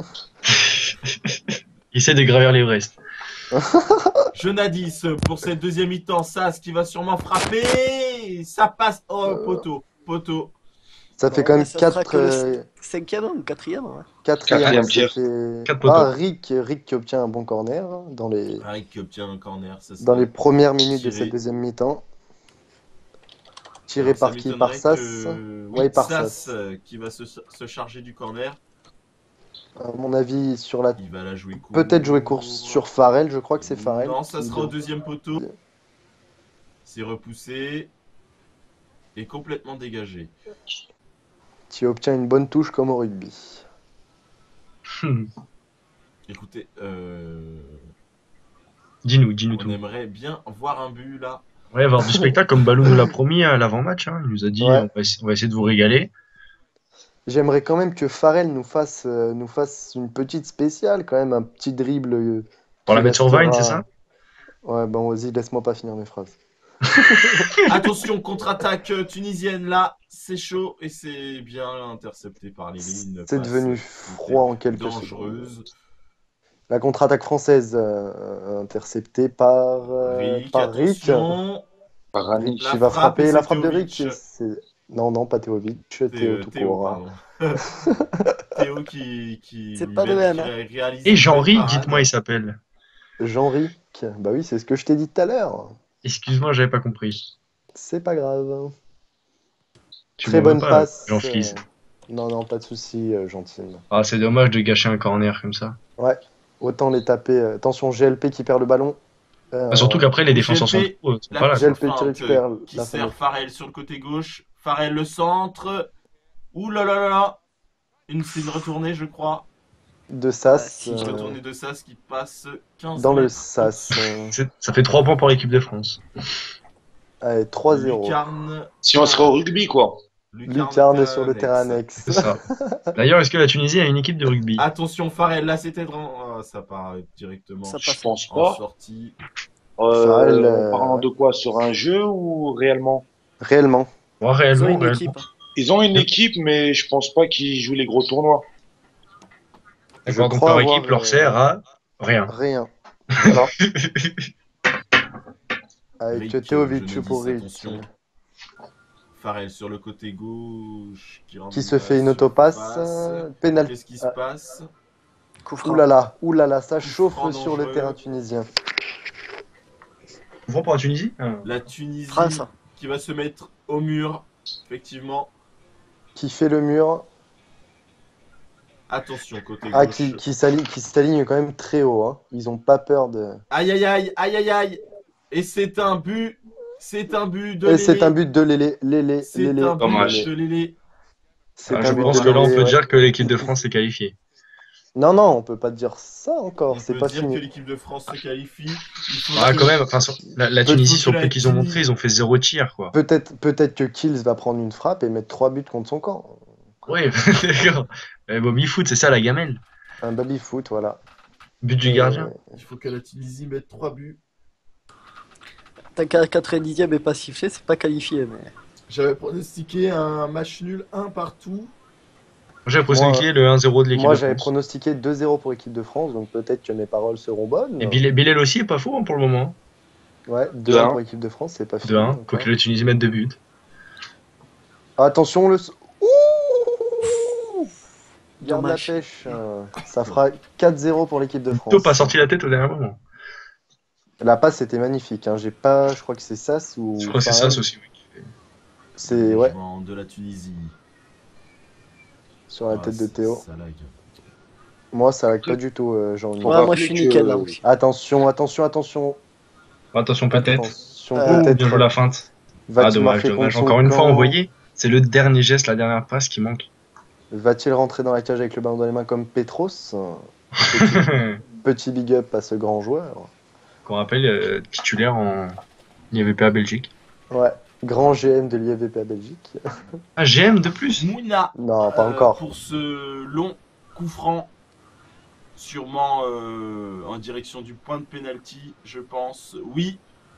Il essaie de gravir l'Everest. Jonadis pour cette deuxième mi-temps, Sas qui va sûrement frapper. Ça passe. Oh, poteau. Ça fait Ouais, quand mais même ça sera 4 que le 5e ou 4e. Ouais. Quatrième tir. Quatre poteaux. Ah, Rick qui obtient un bon corner dans les Harry qui obtient un corner. Ça dans sera- les premières minutes de tiré. cette deuxième mi-temps. Tiré Alors, ça par qui? m'étonnerait Par Sas? que- Oui, Oui, par Sas Sas. qui va se charger du corner. À mon avis, sur la Il va la jouer court. peut-être jouer course sur Farrell, je crois que c'est Farrell. Non, ça qui sera au donne- deuxième poteau. C'est repoussé. Et complètement dégagé. qui obtient une bonne touche comme au rugby. Écoutez, Dis-nous on tout. aimerait bien voir un but là. Ouais, avoir du spectacle comme Balou nous l'a promis à l'avant-match. Hein. Il nous a dit Ouais. on va essayer de vous régaler. J'aimerais quand même que Farrell nous fasse une petite spéciale, quand même, un petit dribble. Pour la qui mettre sur restera- Vine, c'est ça? Ouais, bon, vas-y, laisse-moi pas finir mes phrases. Attention, contre-attaque tunisienne là. C'est chaud et c'est bien intercepté par les lignes. C'est devenu froid en quelques dangereuse. La contre-attaque française interceptée par Rick, par Rick. attention. Rani. Rick La qui va frappe, frapper. c'est La frappe de Théovic. Rick, c'est... Non, pas Théovic, Théo tout Théo, court. hein. pardon. Théo qui C'est pas le même, hein. réalise Et une Jean-Ri, belle parade. dites-moi, il s'appelle. Jean-Ric, bah oui, c'est ce que je t'ai dit tout à l'heure. Excuse-moi, j'avais pas compris. C'est pas grave. Tu Très m'en veux bonne pas, passe. Jean-Fils. Non, pas de souci, gentille. Ah, c'est dommage de gâcher un corner comme ça. Ouais, autant les taper. Attention, GLP qui perd le ballon. Ah, surtout qu'après, les défenseurs sont GLP, sont pas là. La GLP petite qui feinte, récupère qui la sert fenêtre. Farrell sur le côté gauche. Farrell le centre. Ouh là là là là. C'est une retournée, je crois. De Sas. Une retournée de Sas qui passe 15 Dans le mètres. Sas. Ça fait 3 points pour l'équipe de France. Allez, 3-0. Lucarne. Si on serait au rugby, quoi. Lucarne sur le terrain annexe. C'est ça. D'ailleurs, est-ce que la Tunisie a une équipe de rugby? Attention, Farrell, là c'était ça part directement Ça Je passe. pense en pas. sortie. Farrell, Parlant de quoi? Sur un jeu ou réellement? Réellement. Ouais, Ils ont réellement, une réellement. équipe. Ils ont une équipe, mais je pense pas qu'ils jouent les gros tournois. D'accord, Je donc crois leur avoir, équipe leur sert à rien. Rien. Voilà. Avec Rick, Théovic Genesis, pour Rick. attention. Farrell sur le côté gauche. Qui se fait une autopasse. Pénalty. Qu'est-ce qui se passe? Coup franc. Ouh là là, ça Coup chauffe franc sur le dangereux. terrain tunisien. Vous pour la Tunisie? La Tunisie France. qui va se mettre au mur, effectivement. Qui fait le mur. Attention, côté Ah, gauche. qui s'aligne quand même très haut. Hein. Ils ont pas peur de. Aïe, aïe, aïe, aïe, aïe, aïe. Et c'est un but. C'est un but de Et Lélé. c'est un but de Lélé. Lélé. C'est Lélé. un but Dommage. de Lélé. C'est je un but pense de que là, on Lélé, peut ouais. dire que l'équipe de France est qualifiée. Non, non, on peut pas dire ça On encore. C'est peut pas dire fini. que l'équipe de France se qualifie. Il faut Ah, que- quand même, enfin, la Tunisie, sur le peu qu'ils ont Tunisie- montré, ils ont fait 0 tir, quoi. Peut-être que Kills va prendre une frappe et mettre 3 buts contre son camp. Ouais, d'accord. Bobby Foot, c'est ça la gamelle. Un baby-foot, voilà. But du Et- gardien. Il faut que la Tunisie mette 3 buts. Tant qu'à 90e et pas sifflé, c'est pas qualifié. Mais... J'avais pronostiqué un match nul 1 partout. J'avais pronostiqué le 1-0 de l'équipe Moi, de j'avais France. pronostiqué 2-0 pour l'équipe de France, donc peut-être que mes paroles seront bonnes. Et Bilal aussi est pas faux hein, pour le moment. Ouais, 2-1 2-1 pour l'équipe de France, c'est pas fini. 2-1. encore. Faut que la Tunisie mette 2 buts. Attention, Ouh Garde la Dommage. pêche. Ça fera 4-0 pour l'équipe de France. Top a sorti la tête au dernier moment. La passe était magnifique. Hein. J'ai pas, je crois que c'est Sass ou. Je crois que c'est Farrell. ça aussi. Oui. C'est ouais, Mouvement de la Tunisie. sur la tête de Théo. Ça lag. Moi, ça lag pas du tout, Jean. Faut Ouais, moi rappeler je suis que- nickel là aussi. Attention, attention, attention. Attention peut-être. Attention, Oh, peut-être. Bien joué la feinte. Va-t-il Ah dommage, marquer dommage. contre son Encore une fois, camp on voyait. C'est le dernier geste, la dernière passe qui manque. Va-t-il rentrer dans la cage avec le ballon dans les mains comme Petros? Petit big up à ce grand joueur. Qu'on rappelle, titulaire en IAVPA Belgique. Ouais, grand GM de l'IFVPA Belgique. Ah, GM de plus. Mouna. Non, pas encore. Pour ce long coup franc. Sûrement en direction du point de pénalty, je pense. Oui.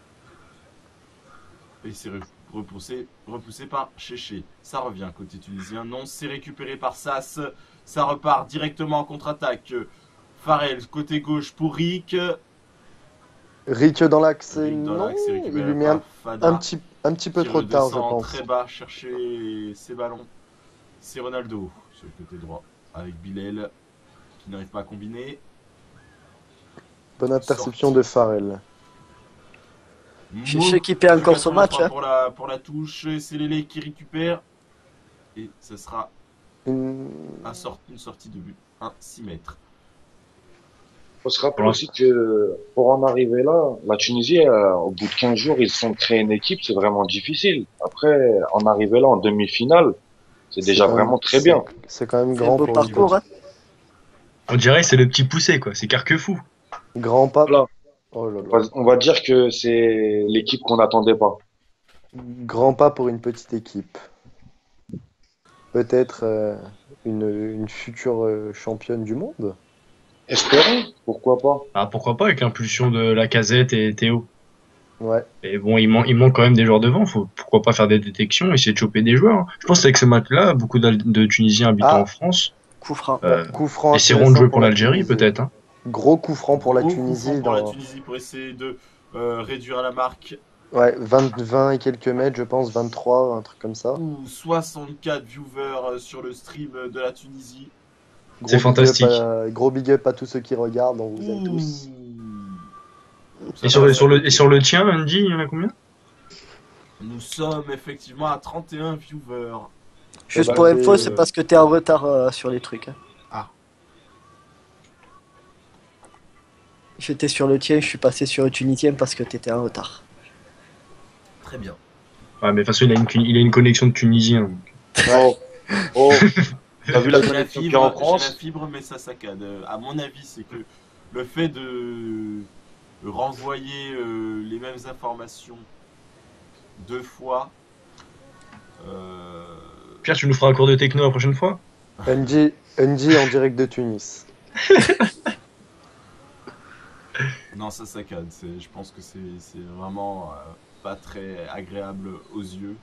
Et c'est repoussé par Chéché. Ça revient côté tunisien. Non, c'est récupéré par Sass. Ça repart directement en contre-attaque. Farrell, côté gauche pour Rick. Rick dans l'axe, Rick dans non, l'axe, c'est il récupéré lui met par Fada, un petit peu qui trop tard, je redescend pense. très bas chercher ses ballons. C'est Ronaldo sur le côté droit avec Bilal qui n'arrive pas à combiner. Bonne interception de Farrell. Je sais qu'il perd encore son match. Hein. Pour la touche, c'est Lélé qui récupère. Et ce sera Une- une sortie de but. 6 mètres. Faut se rappeler aussi que pour en arriver là, la Tunisie, au bout de 15 jours, ils se sont créés une équipe, c'est vraiment difficile. Après, en arriver là en demi-finale, c'est déjà quand même- vraiment très bien. C'est quand même C'est un grand beau pour parcours. Hein. On dirait que c'est le petit poussé, quoi. C'est Carquefou. Grand pas. Voilà. Oh là là. On va dire que c'est l'équipe qu'on n'attendait pas. Grand pas pour une petite équipe. Peut-être une future championne du monde. Espérons, pourquoi pas. Ah, pourquoi pas avec l'impulsion de Lacazette et Théo. Ouais. Et bon, il manque quand même des joueurs devant. Pourquoi pas faire des détections, essayer de choper des joueurs. Je pense qu'avec ce match-là, beaucoup de Tunisiens habitant en France Coup franc. Coup franc essaieront de intéressant jouer pour la l'Algérie, Tunisie. peut-être. Hein. Gros coup franc pour la Gros coup Tunisie. franc pour la dans- Tunisie pour essayer de réduire la marque. Ouais, 20 et quelques mètres, je pense, 23, un truc comme ça. Ouh, 64 viewers sur le stream de la Tunisie. Gros C'est big fantastique. gros big up à tous ceux qui regardent, on vous aime Ouh. tous. Et sur le tien, Andy, il y en a combien? Nous sommes effectivement à 31 viewers. Juste bah, pour info, c'est- c'est parce que t'es en retard sur les trucs. Hein. Ah. J'étais sur le tien, je suis passé sur le tunisien parce que t'étais en retard. Très bien. Ouais, mais de toute façon, il a une connexion de Tunisien. Oh, oh. T'as vu la J'ai la connexion qu'il y a fibre, en j'ai la France? fibre, mais ça saccade. À mon avis, c'est que le fait de renvoyer les mêmes informations 2 fois. Pierre, tu nous feras un cours de techno la prochaine fois? NG en direct de Tunis. Non, ça saccade. Je pense que c'est vraiment pas très agréable aux yeux.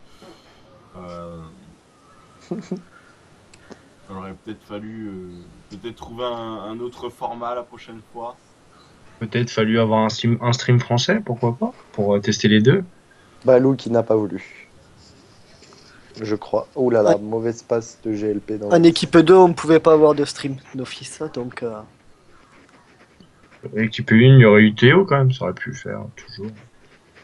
Il aurait peut-être fallu trouver un autre format la prochaine fois. Peut-être fallu avoir un stream français, pourquoi pas? Pour tester les deux. Balou qui n'a pas voulu. Je crois. Ouh là là, Ouais. mauvaise passe de GLP dans En équipe 2, on ne pouvait pas avoir de stream d'office. Donc, Équipe 1, il y aurait eu Théo quand même, ça aurait pu le faire, toujours.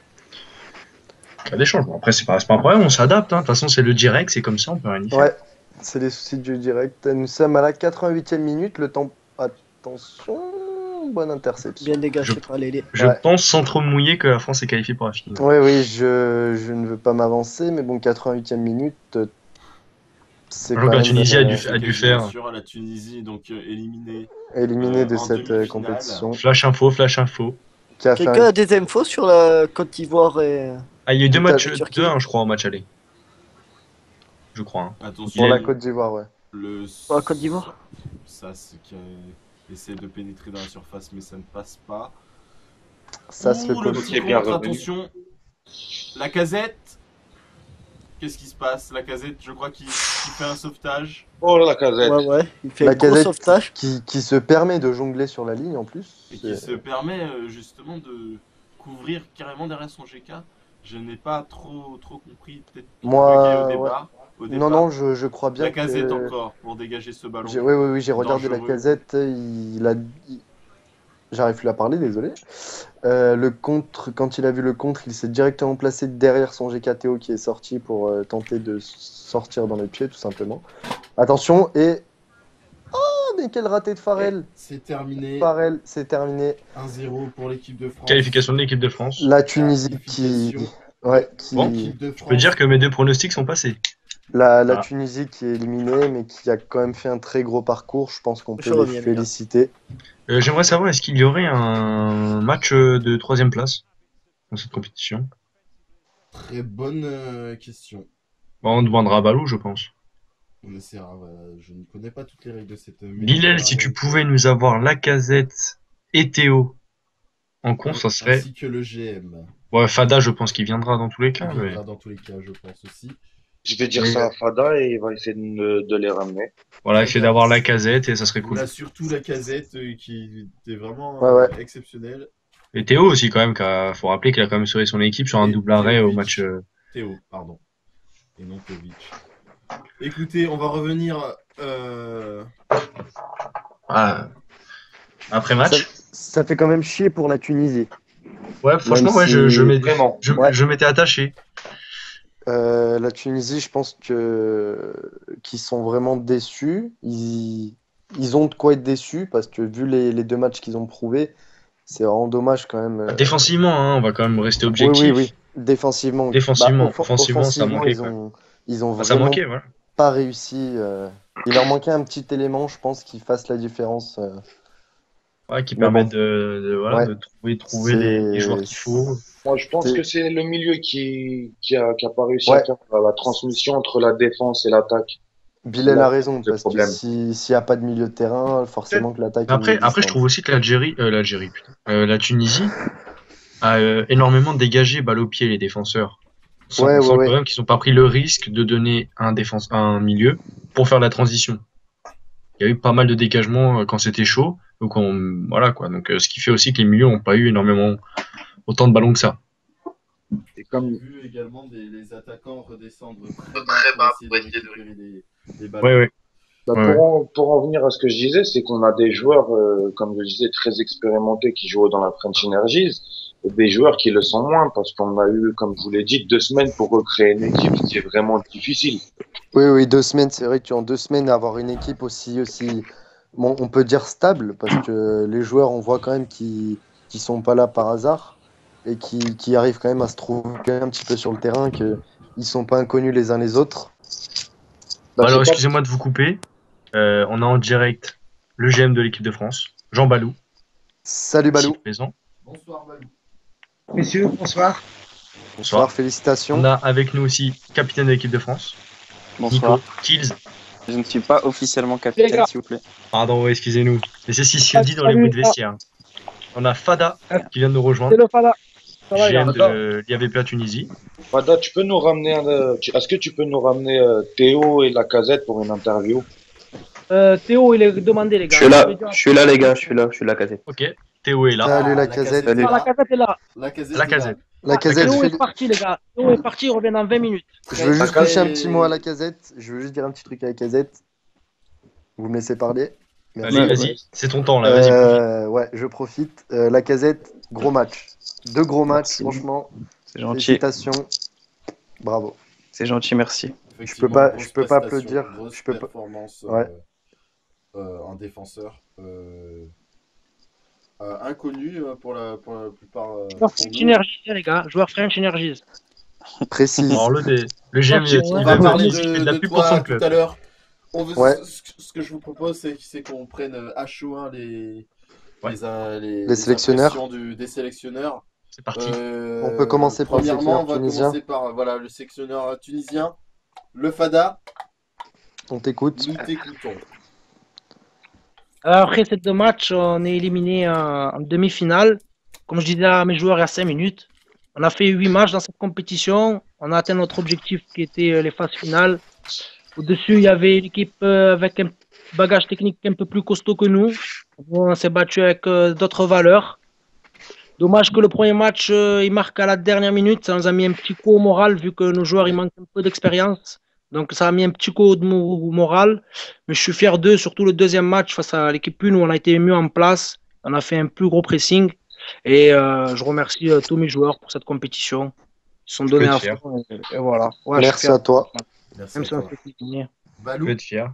Il y a des changements. Après, c'est pas un problème, on s'adapte. Hein. De toute façon, c'est le direct, c'est comme ça, on peut rien y faire. Ouais, C'est les soucis du direct. Nous sommes à la 88e minute. Le temps. Attention. Bonne interception. Bien dégagé Je- par Lélé. Je Ouais. pense sans trop me mouiller que la France est qualifiée pour la finale. Oui, je ne veux pas m'avancer, mais bon, 88e minute, c'est Alors quand que la même Tunisie a dû C'était faire. bien sûr la Tunisie, donc éliminée. éliminé de en cette demi-finale. compétition. Flash info, flash info. Qui a fait Quelqu'un un... a des infos sur la Côte d'Ivoire et Ah, il y a eu deux Tout à matchs, fait. Turquie. 2-1, je crois, au match aller. Je crois. Hein. Attention, Pour la Il- Côte d'Ivoire, ouais. pour la Côte d'Ivoire. Ça, c'est qui essaie de pénétrer dans la surface, mais ça ne passe pas. Ça se fait Ouh, le pas. petit C'est bien contre, revenu. attention. La casette. Qu'est-ce qui se passe? La casette, je crois qu'il fait un sauvetage. Oh la casette. Ouais, il fait La un gros Casette sauvetage. qui se permet de jongler sur la ligne en plus. Et qui se permet justement de couvrir carrément derrière son GK. Je n'ai pas trop compris. Peut-être qu'il Moi, buguait au ouais. départ. Non, non, je crois bien La casette que... encore pour dégager ce ballon. Oui, j'ai regardé la Dangereux. Casette. J'arrive plus à parler, désolé. Le contre, quand il a vu le contre, il s'est directement placé derrière son GKTO qui est sorti pour tenter de sortir dans les pieds, tout simplement. Attention, et... Oh, mais quel raté de Farrell! C'est terminé. Farrell, c'est terminé. 1-0 pour l'équipe de France. Qualification de l'équipe de France. La Tunisie qui... Ouais, Bon. L'équipe de Je peux dire que mes deux pronostics sont passés. La Ah. Tunisie qui est éliminée, mais qui a quand même fait un très gros parcours. Je pense qu'on peut Je les reviens, les gars. féliciter. J'aimerais savoir, est-ce qu'il y aurait un match de troisième place dans cette compétition? Très bonne question. Bon, on demandera à Balou, je pense. On essaiera. Je ne connais pas toutes les règles de cette. Bilal, si tu pouvais nous avoir Lacazette et Théo en compte, ça serait... Ainsi que le GM. Ouais, Fada, je pense qu'il viendra dans tous les cas. Il Mais... viendra dans tous les cas, je pense aussi. Je vais dire Oui. ça à Fada et il va essayer de les ramener. Voilà, essayer d'avoir Lacazette et ça serait On cool. a surtout la casette qui était vraiment Ouais. exceptionnelle. Et Théo aussi, quand même, faut rappeler qu'il a quand même sauvé son équipe sur un Et double arrêt au Théovic. match. Théo, pardon. Et non Théovic. Écoutez, on va revenir. Après match. Ça fait quand même chier pour la Tunisie. Ouais, franchement, Même ouais, si- Vraiment. Ouais. je m'étais attaché. La Tunisie, je pense qu'ils sont vraiment déçus. Ils ont de quoi être déçus parce que vu les deux matchs qu'ils ont prouvés, c'est vraiment dommage quand même. Défensivement, hein, on va quand même rester Oui, objectif. oui. Défensivement. Défensivement, offensivement, ça manquait, ils ont Enfin, ça vraiment manquait, voilà. pas réussi. Il leur manquait un petit élément, je pense, qui fasse la différence. Ouais, qui Mais permettent bon. de trouver les joueurs qu'il faut. Moi, je pense C'est- que c'est le milieu qui a pas réussi Ouais. à faire la transmission entre la défense et l'attaque. Bilal a raison, le parce que problème. s'il n'y a pas de milieu de terrain, forcément que l'attaque est Après, je inexistante. trouve aussi que la Tunisie a énormément dégagé balle au pied les défenseurs. Sans Ouais. quand même qu'ils n'ont pas pris le risque de donner un milieu pour faire la transition. Il y a eu pas mal de dégagements quand c'était chaud. Donc voilà quoi. Donc ce qui fait aussi que les milieux n'ont pas eu énormément autant de ballons que ça. Et comme J'ai vu également les attaquants redescendre Très bas pour pour essayer de récupérer des ballons. Ouais. Bah, Ouais. pour en venir à ce que je disais, c'est qu'on a des joueurs, comme je disais, très expérimentés qui jouent dans la French Energies, et des joueurs qui le sont moins, parce qu'on a eu, comme je vous l'ai dit, 2 semaines pour recréer une équipe, ce qui est vraiment difficile. Oui, 2 semaines, c'est vrai que en 2 semaines, avoir une équipe aussi, bon, on peut dire stable, parce que les joueurs, on voit quand même qu'ils sont pas là par hasard, et qui arrivent quand même à se trouver un petit peu sur le terrain, qu'ils sont pas inconnus les uns les autres. Bah, Alors c'est pas- excusez-moi de vous couper. On a en direct le GM de l'équipe de France, Jean Balou, Salut Balou, ici présent. Bonsoir Balou. Messieurs, bonsoir. bonsoir, félicitations. On a avec nous aussi capitaine de l'équipe de France, Bonsoir. Nico Kills. Je ne suis pas officiellement capitaine, s'il vous plaît. Pardon, ouais, excusez-nous. Mais c'est ce qui se dit dans les Salut, bruits de vestiaire. On a Fada qui vient de nous C'est rejoindre, le Fada. Ça va, GM gars. de l'IAVP Tunisie. Fada, tu peux nous ramener, est-ce que tu peux nous ramener Théo et Lacazette pour une interview? Théo, il est demandé, les gars. Je suis là les gars, je suis là, Casette. Ok, Théo est là. Salut la la casette. Salut. Ah, la casette est là. La casette. Lacazette. La casette, Théo est parti, les gars. Théo est parti, il revient dans 20 minutes. je veux juste Lacazette- toucher un petit mot à la casette. Je veux juste dire un petit truc à la casette. Vous me laissez parler? Merci. Allez, vas-y, c'est ton temps là, vas-y. profite. Ouais, je profite. La casette, gros match. 2 gros matchs, Merci. franchement. C'est gentil, Félicitations. Bravo. c'est gentil, merci. Effectivement, pas, grosse je peux pas prestation, applaudir. grosse Je peux pas. performance Ouais. en défenseur. Inconnu pour la plupart Joueur pour French nous. Energies, les gars. Joueur French Energies. Précise. Alors, le GM, Attention, On hein. va il veut parler dire qu'il fait de la de pub pour son toi tout club. à l'heure. Ouais. Ce que je vous propose, c'est qu'on prenne à chaud les sélectionneurs. impressions des sélectionneurs. C'est parti. On peut commencer par le Premièrement, sélectionneur on va tunisien. commencer par le sélectionneur tunisien, le Fada. On t'écoute. Nous t'écoutons. Après ces 2 matchs, on est éliminé en demi-finale. Comme je disais à mes joueurs il y a 5 minutes, on a fait 8 matchs dans cette compétition. On a atteint notre objectif qui était les phases finales. Au-dessus, il y avait une équipe avec un bagage technique un peu plus costaud que nous. On s'est battu avec d'autres valeurs. Dommage que le premier match, il marque à la dernière minute. Ça nous a mis un petit coup au moral vu que nos joueurs, ils manquent un peu d'expérience. Donc ça a mis un petit coup au moral. Mais je suis fier d'eux, surtout le deuxième match face à l'équipe 1 où on a été mieux en place. On a fait un plus gros pressing. Et je remercie tous mes joueurs pour cette compétition. Ils se sont donnés à fond. Et voilà. Ouais, je suis Merci fier. à toi. Merci Même à si on toi. s'est fait gagner. Tu Balou, peux être fier.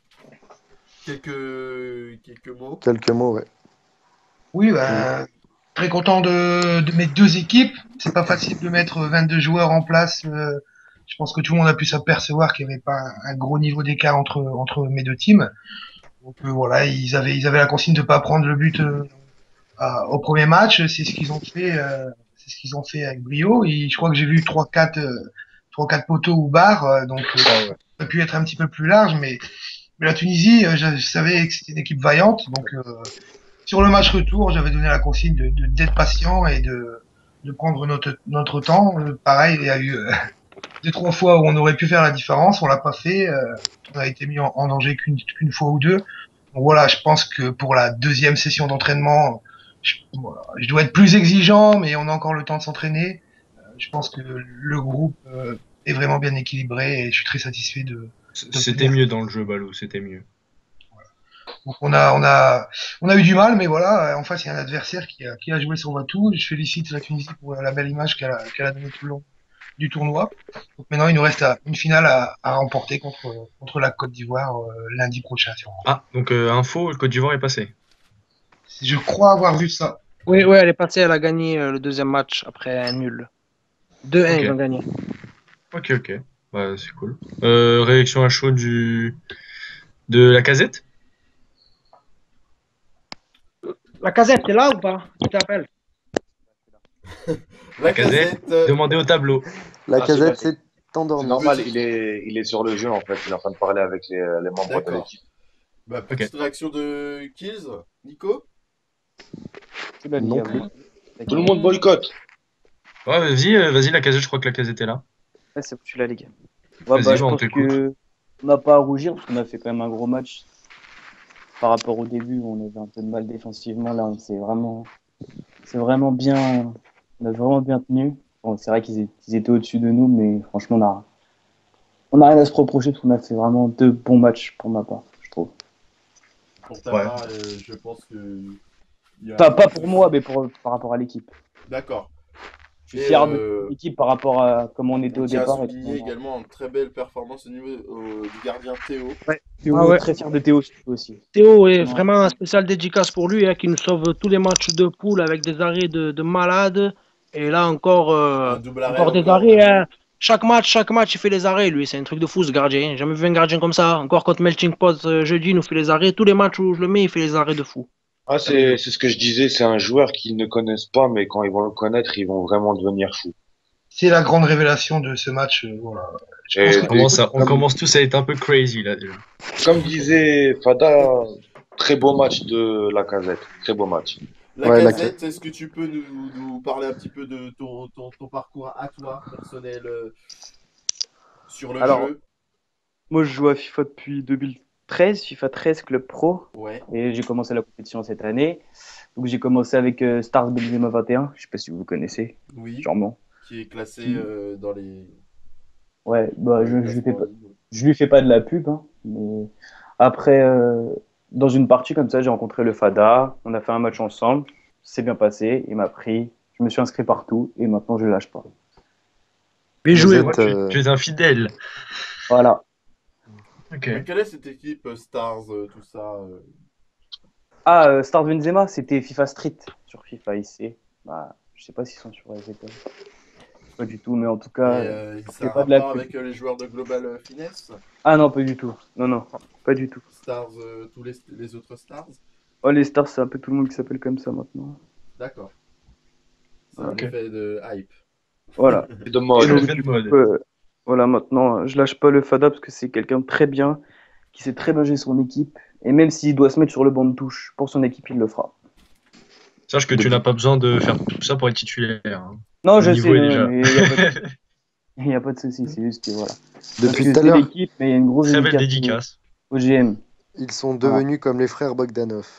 quelques mots. Quelques mots, ouais. Oui, très content de mes deux équipes. C'est pas facile de mettre 22 joueurs en place. Je pense que tout le monde a pu s'apercevoir qu'il n'y avait pas un gros niveau d'écart entre mes deux teams. Donc voilà, ils avaient la consigne de pas prendre le but au premier match. C'est ce qu'ils ont fait. C'est ce qu'ils ont fait avec brio. Et je crois que j'ai vu 3-4 poteaux ou barres. Donc ça aurait pu être un petit peu plus large, mais la Tunisie, je savais que c'était une équipe vaillante. Donc sur le match retour, j'avais donné la consigne d'être patient et de prendre notre temps. Pareil, il y a eu 2-3 fois où on aurait pu faire la différence, on l'a pas fait. On a été mis en danger qu'une fois ou deux. Donc voilà, je pense que pour la deuxième session d'entraînement, je dois être plus exigeant, mais on a encore le temps de s'entraîner. Je pense que le groupe est vraiment bien équilibré et je suis très satisfait C'était mieux dans le jeu, Balou, c'était mieux. Donc on a eu du mal, mais voilà, en face il y a un adversaire qui a joué son va-tout. Je félicite la Tunisie pour la belle image qu'elle a donnée tout le long du tournoi. Donc maintenant il nous reste une finale à remporter contre la Côte d'Ivoire lundi prochain. Sûrement. Ah, donc info, le Côte d'Ivoire est passé. Je crois avoir vu ça. Oui, elle est passée, elle a gagné le deuxième match après un nul. 2-1, Ok. ils ont gagné. Ok. Bah, c'est cool. Réaction à chaud de la casette. La casette, t'es là ou pas? Je t'appelle. La casette, demandez au tableau. La Ah, casette c'est s'est endormie. C'est normal, il est sur le jeu en fait. Il est en train de parler avec les membres de D'accord. l'équipe. Bah, petite réaction de Kills. Nico. Non plus. Tout le monde boycotte. Ouais, vas-y, la casette, je crois que la casette est là. Ouais, c'est foutu la ligue. Ouais, Vas-y, je on pense t'écoute. que on n'a pas à rougir parce qu'on a fait quand même un gros match. Par rapport au début, on avait un peu de mal défensivement. Là, c'est vraiment bien. On a vraiment bien tenu. Bon, c'est vrai qu'ils étaient au-dessus de nous, mais franchement, on a rien à se reprocher parce qu'on a fait vraiment 2 bons matchs pour ma part, je trouve. Pour ta part, je pense que. Pas pour moi, mais par rapport à l'équipe. D'accord. Je suis fier de l'équipe par rapport à comment on était au départ. On a souligné également une très belle performance au niveau du gardien Théo. Ouais. Théo, très fier de Théo aussi. Théo est vraiment un spécial dédicace pour lui, qui nous sauve tous les matchs de poule avec des arrêts de malade. Et là encore, des arrêts. Chaque match, il fait les arrêts, lui. C'est un truc de fou, ce gardien. J'ai jamais vu un gardien comme ça. Encore contre Melting Pot jeudi, il nous fait les arrêts. Tous les matchs où je le mets, il fait les arrêts de fou. Ah, c'est ce que je disais, c'est un joueur qu'ils ne connaissent pas, mais quand ils vont le connaître, ils vont vraiment devenir fous. C'est la grande révélation de ce match. Voilà. On commence tous à être un peu crazy là déjà. Comme disait Fada, très beau match de la casette. Très beau match. La casette, est-ce que tu peux nous parler un petit peu de ton parcours à toi, personnel, sur le jeu? Moi, je joue à FIFA depuis 2013, FIFA 13 Club Pro. Ouais. Et j'ai commencé la compétition cette année. Donc j'ai commencé avec Stars Benzema 21, je sais pas si vous connaissez. Oui. Sûrement. Qui est classé dans les. Ouais, bah je lui fais pas de la pub, hein, mais après dans une partie comme ça, j'ai rencontré le Fada, on a fait un match ensemble, c'est bien passé, il m'a pris, je me suis inscrit partout et maintenant je lâche pas. Bien joué, tu es infidèle. Voilà. Ok. Mais quelle est cette équipe Stars, tout ça Ah, Star Benzema, c'était FIFA Street sur FIFA ici. Bah, je sais pas s'ils sont sur les étoiles. Pas du tout, mais en tout Et cas, ça c'est a un pas de la rapport pub. avec les joueurs de Global Finesse Ah non, pas du tout. Non, non, pas du tout. Stars, tous les autres Stars Oh, les stars, c'est un peu tout le monde qui s'appelle comme ça maintenant. D'accord. C'est un Ok. effet de hype. Voilà. C'est de Et mode. donc, Effet de du coup, mode. voilà, maintenant, je lâche pas le Fada parce que c'est quelqu'un de très bien, qui sait très bien gérer son équipe. Et même s'il doit se mettre sur le banc de touche pour son équipe, il le fera. Sache que tu n'as pas besoin de faire tout ça pour être titulaire. Hein. Non, Le je niveau sais, est non, déjà. mais il n'y a pas de, il y a pas de souci, c'est juste que voilà. Parce Depuis que tout à c'est l'heure, l'équipe, mais il y a une grosse Très belle dédicace dédicace. au GM. ils sont Voilà. devenus comme les frères Bogdanov.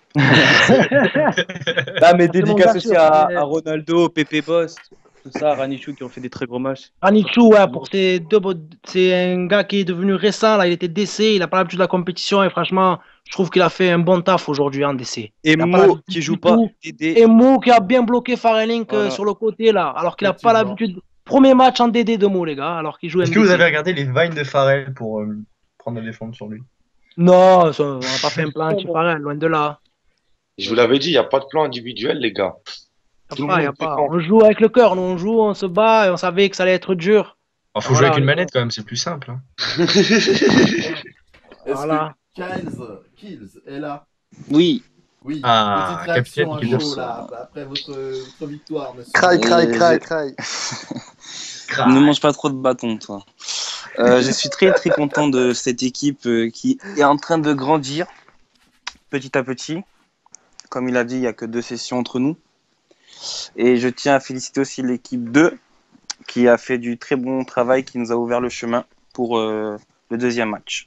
Ah, mais C'est mon dédicace gars aussi sûr. à Ronaldo, Pepe Boss, tout ça, Ranichou qui ont fait des très gros matchs. Ranichou, ouais, pour ses c'est un gars qui est devenu récent, là, il était DC, il a pas l'habitude de la compétition et franchement, je trouve qu'il a fait un bon taf aujourd'hui en DC. Et Il a pas Mo l'habitude qui joue du pas, tout. Dédé. Et Mo qui a bien bloqué Farelink Voilà. sur le côté là, alors qu'il a pas Effectivement. l'habitude. Premier match en DD de Mo, les gars, alors qu'il joue Est-ce que vous MDC. avez regardé les vines de Pharrell pour prendre la défense sur lui? Non, on n'a pas fait un plan anti-Farel, loin de là. Je vous l'avais dit, il n'y a pas de plan individuel, les gars. Tout le Y a monde pas. défend. On joue avec le cœur, nous on joue, on se bat et on savait que ça allait être dur. Alors, faut Voilà, jouer avec une on est manette quand même, c'est plus simple. Hein. Est-ce Voilà. que Kills est là Oui. Oui. Ah, Petite réaction à capitaine, chaud là, après votre victoire, monsieur. Craille, craille, Euh, craille, je- craille. Ne mange pas trop de bâtons, toi. Je suis très très content de cette équipe qui est en train de grandir petit à petit. Comme il a dit, il n'y a que 2 sessions entre nous. Et je tiens à féliciter aussi l'équipe 2 qui a fait du très bon travail, qui nous a ouvert le chemin pour le deuxième match.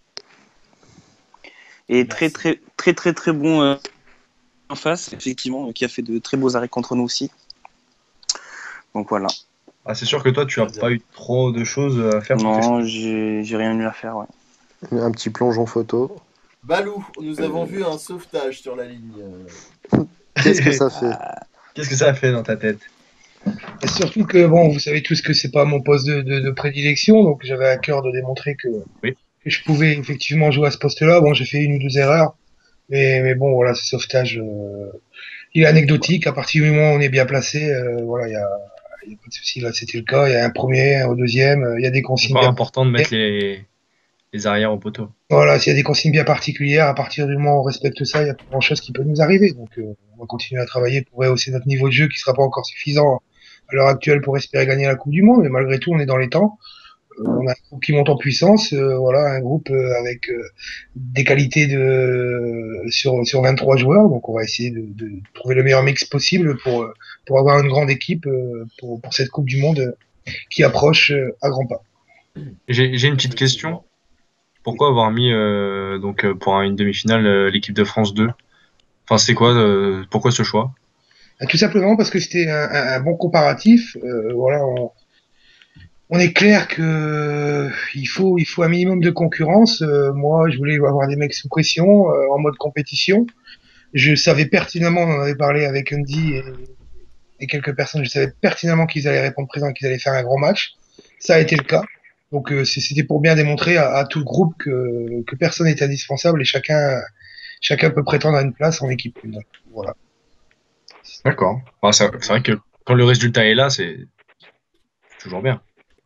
Et très très très très très bon en face, effectivement, qui a fait de très beaux arrêts contre nous aussi. Donc voilà. Ah, c'est sûr que toi, tu as pas eu trop de choses à faire. Non, j'ai rien eu à faire, ouais. Un petit plongeon photo. Balou, nous avons vu un sauvetage sur la ligne. Qu'est-ce que ça fait? Qu'est-ce que ça a fait dans ta tête? Et surtout que, bon, vous savez tous que c'est pas mon poste de prédilection, donc j'avais à cœur de démontrer que, Oui. que je pouvais effectivement jouer à ce poste-là. Bon, j'ai fait 1 ou 2 erreurs, mais bon, voilà, ce sauvetage, il est anecdotique. À partir du moment où on est bien placé, voilà, il y a pas de souci. Là, c'était le cas. Il y a un premier, un au deuxième, il y a des C'est consignes pas bien. important de mettre les arrières au poteau. Voilà, s'il y a des consignes bien particulières, à partir du moment où on respecte ça, il y a pas grand-chose qui peut nous arriver. Donc, on va continuer à travailler pour rehausser notre niveau de jeu qui sera pas encore suffisant à l'heure actuelle pour espérer gagner la Coupe du Monde. Mais malgré tout, on est dans les temps. On a un groupe qui monte en puissance. Voilà, un groupe avec des qualités sur 23 joueurs. Donc, on va essayer de trouver le meilleur mix possible pour avoir une grande équipe pour cette Coupe du Monde qui approche à grands pas. J'ai une petite question. Pourquoi avoir mis pour une demi-finale l'équipe de France 2? Enfin, c'est quoi pourquoi ce choix? Tout simplement parce que c'était un bon comparatif. Voilà, on est clair que il faut un minimum de concurrence. Moi, je voulais avoir des mecs sous pression, en mode compétition. Je savais pertinemment, on en avait parlé avec Andy et quelques personnes, je savais pertinemment qu'ils allaient répondre présent et qu'ils allaient faire un gros match. Ça a été le cas. Donc c'était pour bien démontrer à tout le groupe que personne n'est indispensable et chacun peut prétendre à une place en équipe. Donc, voilà. D'accord. Bah, c'est vrai que quand le résultat est là, c'est toujours bien.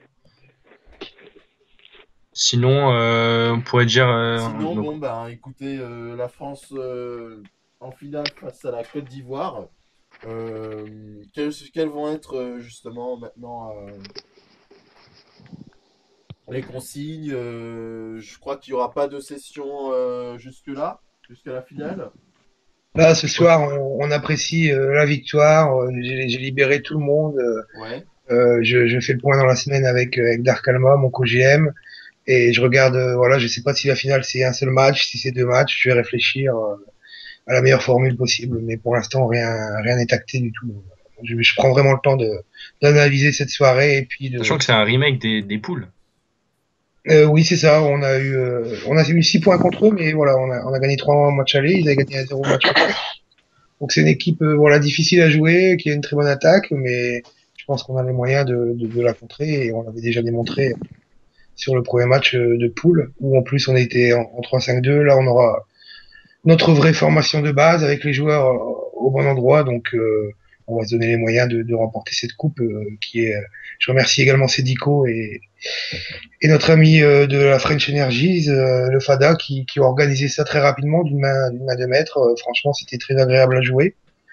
Sinon, on pourrait dire. Sinon, bon, bah, écoutez, la France en finale face à la Côte d'Ivoire. Quelles vont être justement maintenant les consignes? Je crois qu'il n'y aura pas de session jusque-là, jusqu'à la finale. Là, ce soir, on apprécie la victoire. J'ai libéré tout le monde. Ouais. Je fais le point dans la semaine avec Dark Alma, mon co-GM, et je regarde. Voilà, je sais pas si la finale c'est un seul match, si c'est 2 matchs. Je vais réfléchir à la meilleure formule possible, mais pour l'instant, rien n'est acté du tout. Je prends vraiment le temps d'analyser cette soirée et puis de. Sachant que c'est un remake des poules. Oui, c'est ça. On a eu 6 points contre eux, mais voilà, on a gagné 3 matchs aller, ils avaient gagné 0 match contre. Donc c'est une équipe voilà difficile à jouer, qui a une très bonne attaque, mais je pense qu'on a les moyens de la contrer et on l'avait déjà démontré sur le premier match de poule, où en plus on était en 3-5-2. Là, on aura notre vraie formation de base avec les joueurs au bon endroit. Donc, on va se donner les moyens de remporter cette coupe qui est. Je remercie également Cédico et notre ami de la French Energies, le FADA, qui ont organisé ça très rapidement d'une main de maître. Franchement, c'était très agréable à jouer.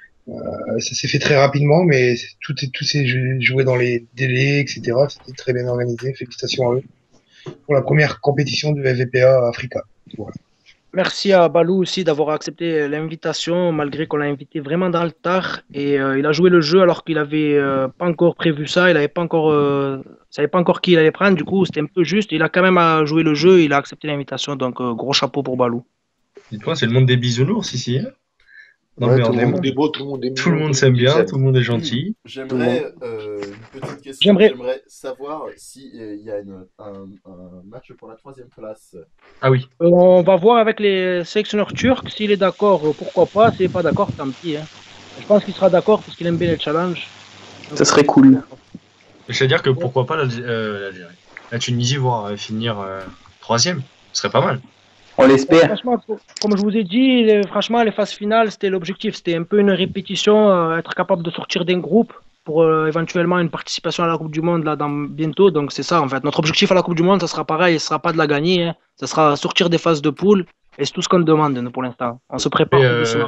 Ça s'est fait très rapidement, mais tout s'est joué dans les délais, etc. C'était très bien organisé. Félicitations à eux pour la première compétition de FVPA Africa. Voilà. Merci à Balou aussi d'avoir accepté l'invitation, malgré qu'on l'a invité vraiment dans le tard. Et il a joué le jeu alors qu'il n'avait pas encore prévu ça, il n'avait pas encore, savait pas encore qui il allait prendre. Du coup, c'était un peu juste. Il a quand même joué le jeu, il a accepté l'invitation. Donc, gros chapeau pour Balou. Dis-toi, c'est le monde des bisounours ici. Hein, tout le monde est beau, tout le monde est mignon. Tout le monde s'aime bien, tout le monde est gentil. J'aimerais une petite question. J'aimerais savoir s'il y a un match pour la 3e place. Ah oui. On va voir avec les sélectionneurs turcs. S'il est d'accord, pourquoi pas. S'il n'est pas d'accord, tant pis. Hein. Je pense qu'il sera d'accord parce qu'il aime bien les challenges. Ça serait cool. C'est-à-dire que pourquoi pas l'Algérie. La Tunisie, voire finir 3e. Ce serait pas mal. On l'espère. Franchement, comme je vous ai dit, franchement, les phases finales, c'était l'objectif. C'était un peu une répétition, être capable de sortir d'un groupe pour éventuellement une participation à la Coupe du Monde là, bientôt. Donc c'est ça, en fait. Notre objectif à la Coupe du Monde, ça sera pareil. Ce sera pas de la gagner. Hein. Ça sera sortir des phases de poule. Et c'est tout ce qu'on demande nous, pour l'instant. On se prépare doucement.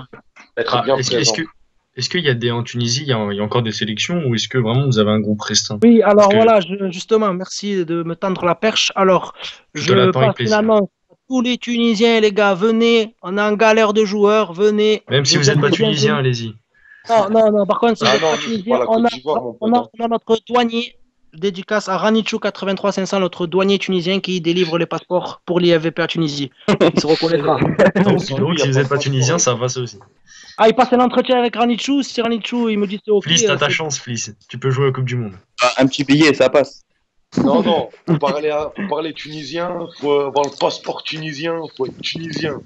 Est-ce qu'il y a en Tunisie, il y a encore des sélections ou est-ce que vraiment vous avez un groupe restreint? Oui, alors voilà, justement, merci de me tendre la perche. Alors, je passe finalement. Tous les Tunisiens, les gars, venez. On est en galère de joueurs, venez. Même si vous n'êtes pas Tunisien, allez-y. Non, par contre, si vous n'êtes pas Tunisien, on a notre douanier. Dédicace à Ranichou 83500, notre douanier tunisien qui délivre les passeports pour l'IFVPA Tunisie. Il se reconnaîtra. Donc, si vous n'êtes pas Tunisien, ça passe aussi. Ah, il passe un entretien avec Ranichou. Si Ranichou, il me dit c'est OK. Fliss, t'as ta chance, Fliss. Tu peux jouer à la Coupe du Monde. Un petit billet, ça passe. Non, pour parler tunisien, faut avoir le passeport tunisien, faut être tunisien.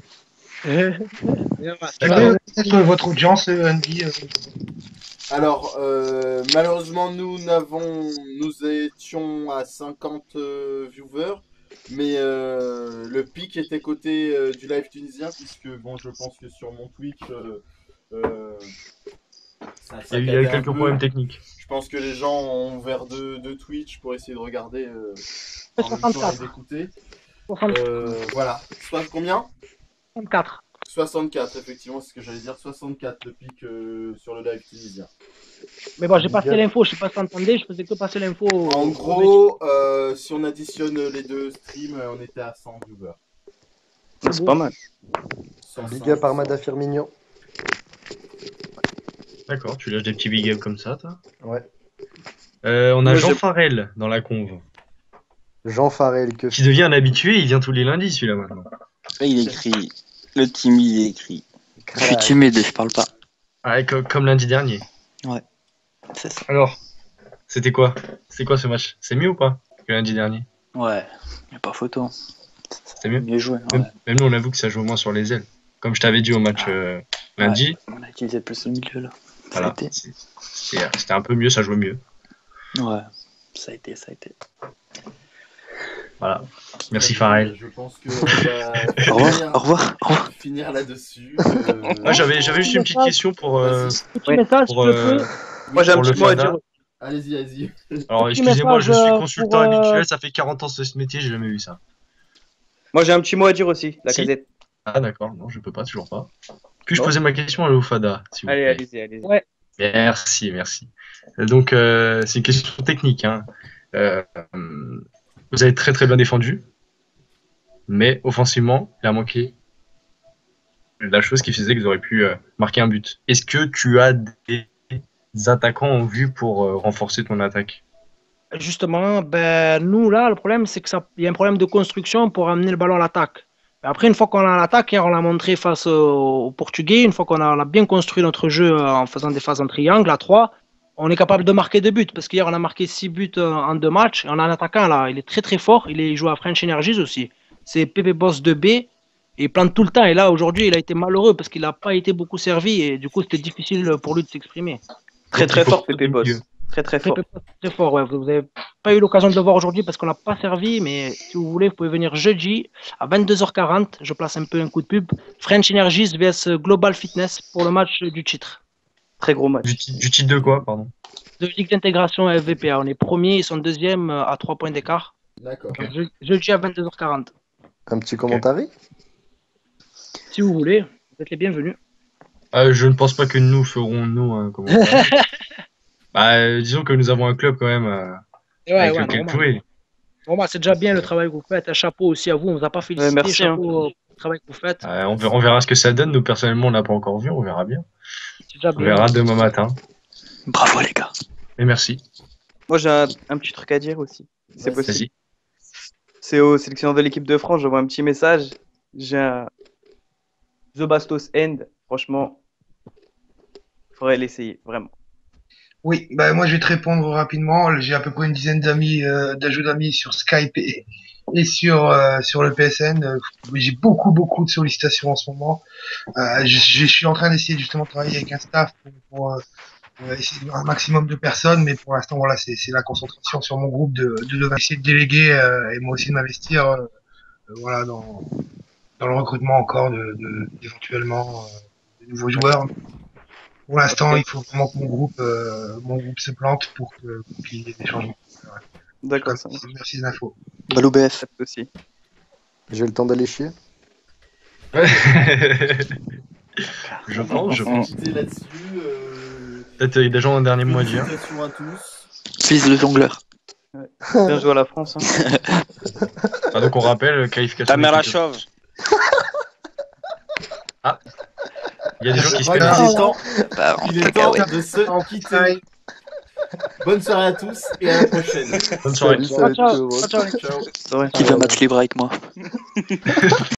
Peut-être votre audience, Andy. Alors, malheureusement, nous étions à 50 viewers, mais le pic était côté du live tunisien, puisque bon, je pense que sur mon Twitch, il y a eu quelques problèmes techniques. Je pense que les gens ont ouvert de Twitch pour essayer de regarder en même temps et d'écouter. Voilà. Combien 64. 64, effectivement, c'est ce que j'allais dire. 64 le pic sur le live tunisien. Mais bon, j'ai passé l'info, je sais pas si t'entendais, je faisais que passer l'info. En gros, si on additionne les deux streams, on était à 100 viewers. C'est pas mal. Big up Armada Firmino. D'accord, tu lâches des petits big up comme ça, toi? Ouais. On a Jean Farel dans la conve. Jean Farel, qui devient un habitué, il vient tous les lundis, celui-là, maintenant. Il écrit. Le timide, il écrit. Je suis timide, je parle pas. Ah, comme lundi dernier. Ouais, c'est ça. Alors, c'était quoi? C'est quoi ce match? C'est mieux ou pas que lundi dernier? Ouais, y a pas photo. C'est mieux. Mieux joué. Même nous, on avoue que ça joue moins sur les ailes. Comme je t'avais dit au match lundi. Ouais, on a utilisé plus le milieu là. Voilà. C'était un peu mieux, ça jouait mieux. Ouais, ça a été. Voilà. Merci Farel. Je pense que on au revoir. Finir là-dessus. J'avais juste une petite question pour. Petit message, moi j'ai un petit mot à dire. Allez-y. Alors excusez-moi, je suis consultant habituel, ça fait 40 ans de ce métier, j'ai jamais vu ça. Moi j'ai un petit mot à dire aussi, la casette. Ah d'accord, non, je peux pas, toujours pas. Puis-je poser ma question à l'Ofada, s'il vous plaît? Allez-y. Ouais. Merci. Donc c'est une question technique. Hein. Vous avez très très bien défendu, mais offensivement, il a manqué la chose qui faisait que vous auriez pu marquer un but. Est-ce que tu as des attaquants en vue pour renforcer ton attaque? Justement, nous là, le problème c'est qu'il y a un problème de construction pour amener le ballon à l'attaque. Après, une fois qu'on a l'attaque, on l'a montré face aux Portugais, une fois qu'on a bien construit notre jeu en faisant des phases en triangle à 3, on est capable de marquer 2 buts. Parce qu'hier, on a marqué 6 buts en 2 matchs. Et on a un attaquant là, il est très très fort. Il joue à French Energies aussi. C'est Pepe Boss 2B. Et il plante tout le temps. Et là, aujourd'hui, il a été malheureux parce qu'il n'a pas été beaucoup servi. Et du coup, c'était difficile pour lui de s'exprimer. Très très fort, Pepe Boss. Très très fort. Très fort, ouais. Vous n'avez pas eu l'occasion de le voir aujourd'hui parce qu'on n'a pas servi, mais si vous voulez, vous pouvez venir jeudi à 22h40. Je place un peu un coup de pub. French Energies vs Global Fitness pour le match du titre. Très gros match. Du titre de quoi, pardon? De Ligue d'intégration FVPA. On est premier, ils sont deuxième à 3 points d'écart. D'accord. Jeudi à 22h40. Un petit commentaire? Si vous voulez, vous êtes les bienvenus. Je ne pense pas que nous ferons, nous, un commentaire. Disons que nous avons un club quand même avec lequel jouer. Bon, c'est déjà bien le travail que vous faites. Un chapeau aussi à vous. On ne vous a pas félicité. Merci, chapeau pour le travail que vous faites. On verra ce que ça donne. Nous, personnellement, on l'a pas encore vu. On verra bien. Déjà On verra demain matin. Bravo les gars. Et merci. Moi, j'ai un petit truc à dire aussi. C'est possible. Vas-y. C'est au sélectionneur de l'équipe de France. J'envoie un petit message. J'ai un The Bastos End. Franchement, il faudrait l'essayer, vraiment. Oui, moi je vais te répondre rapidement. J'ai à peu près une dizaine d'ajouts d'amis sur Skype et sur le PSN. J'ai beaucoup de sollicitations en ce moment. Je suis en train d'essayer justement de travailler avec un staff pour essayer de voir un maximum de personnes, mais pour l'instant voilà, c'est la concentration sur mon groupe de essayer de déléguer et moi aussi de m'investir voilà dans le recrutement encore éventuellement de nouveaux joueurs. Pour l'instant, il faut vraiment que mon groupe se plante pour qu'il y ait des changements. D'accord. Merci de l'info. Balou BF. Aussi. J'ai le temps d'aller chier. Je pense. Là-dessus, Peut-être il y a des gens un dernier mot à dire. félicitations à tous. Fils de jongleur. Ouais. Bien joué à la France. Hein. Donc on rappelle, qualification. Caméra chauve. Il y a des gens qui se Il pénalisent. est temps de se quitter. Bonne soirée à tous et à la prochaine. Bonne soirée. Salut, Ciao. ciao. Ciao. Qui veut un match libre avec moi?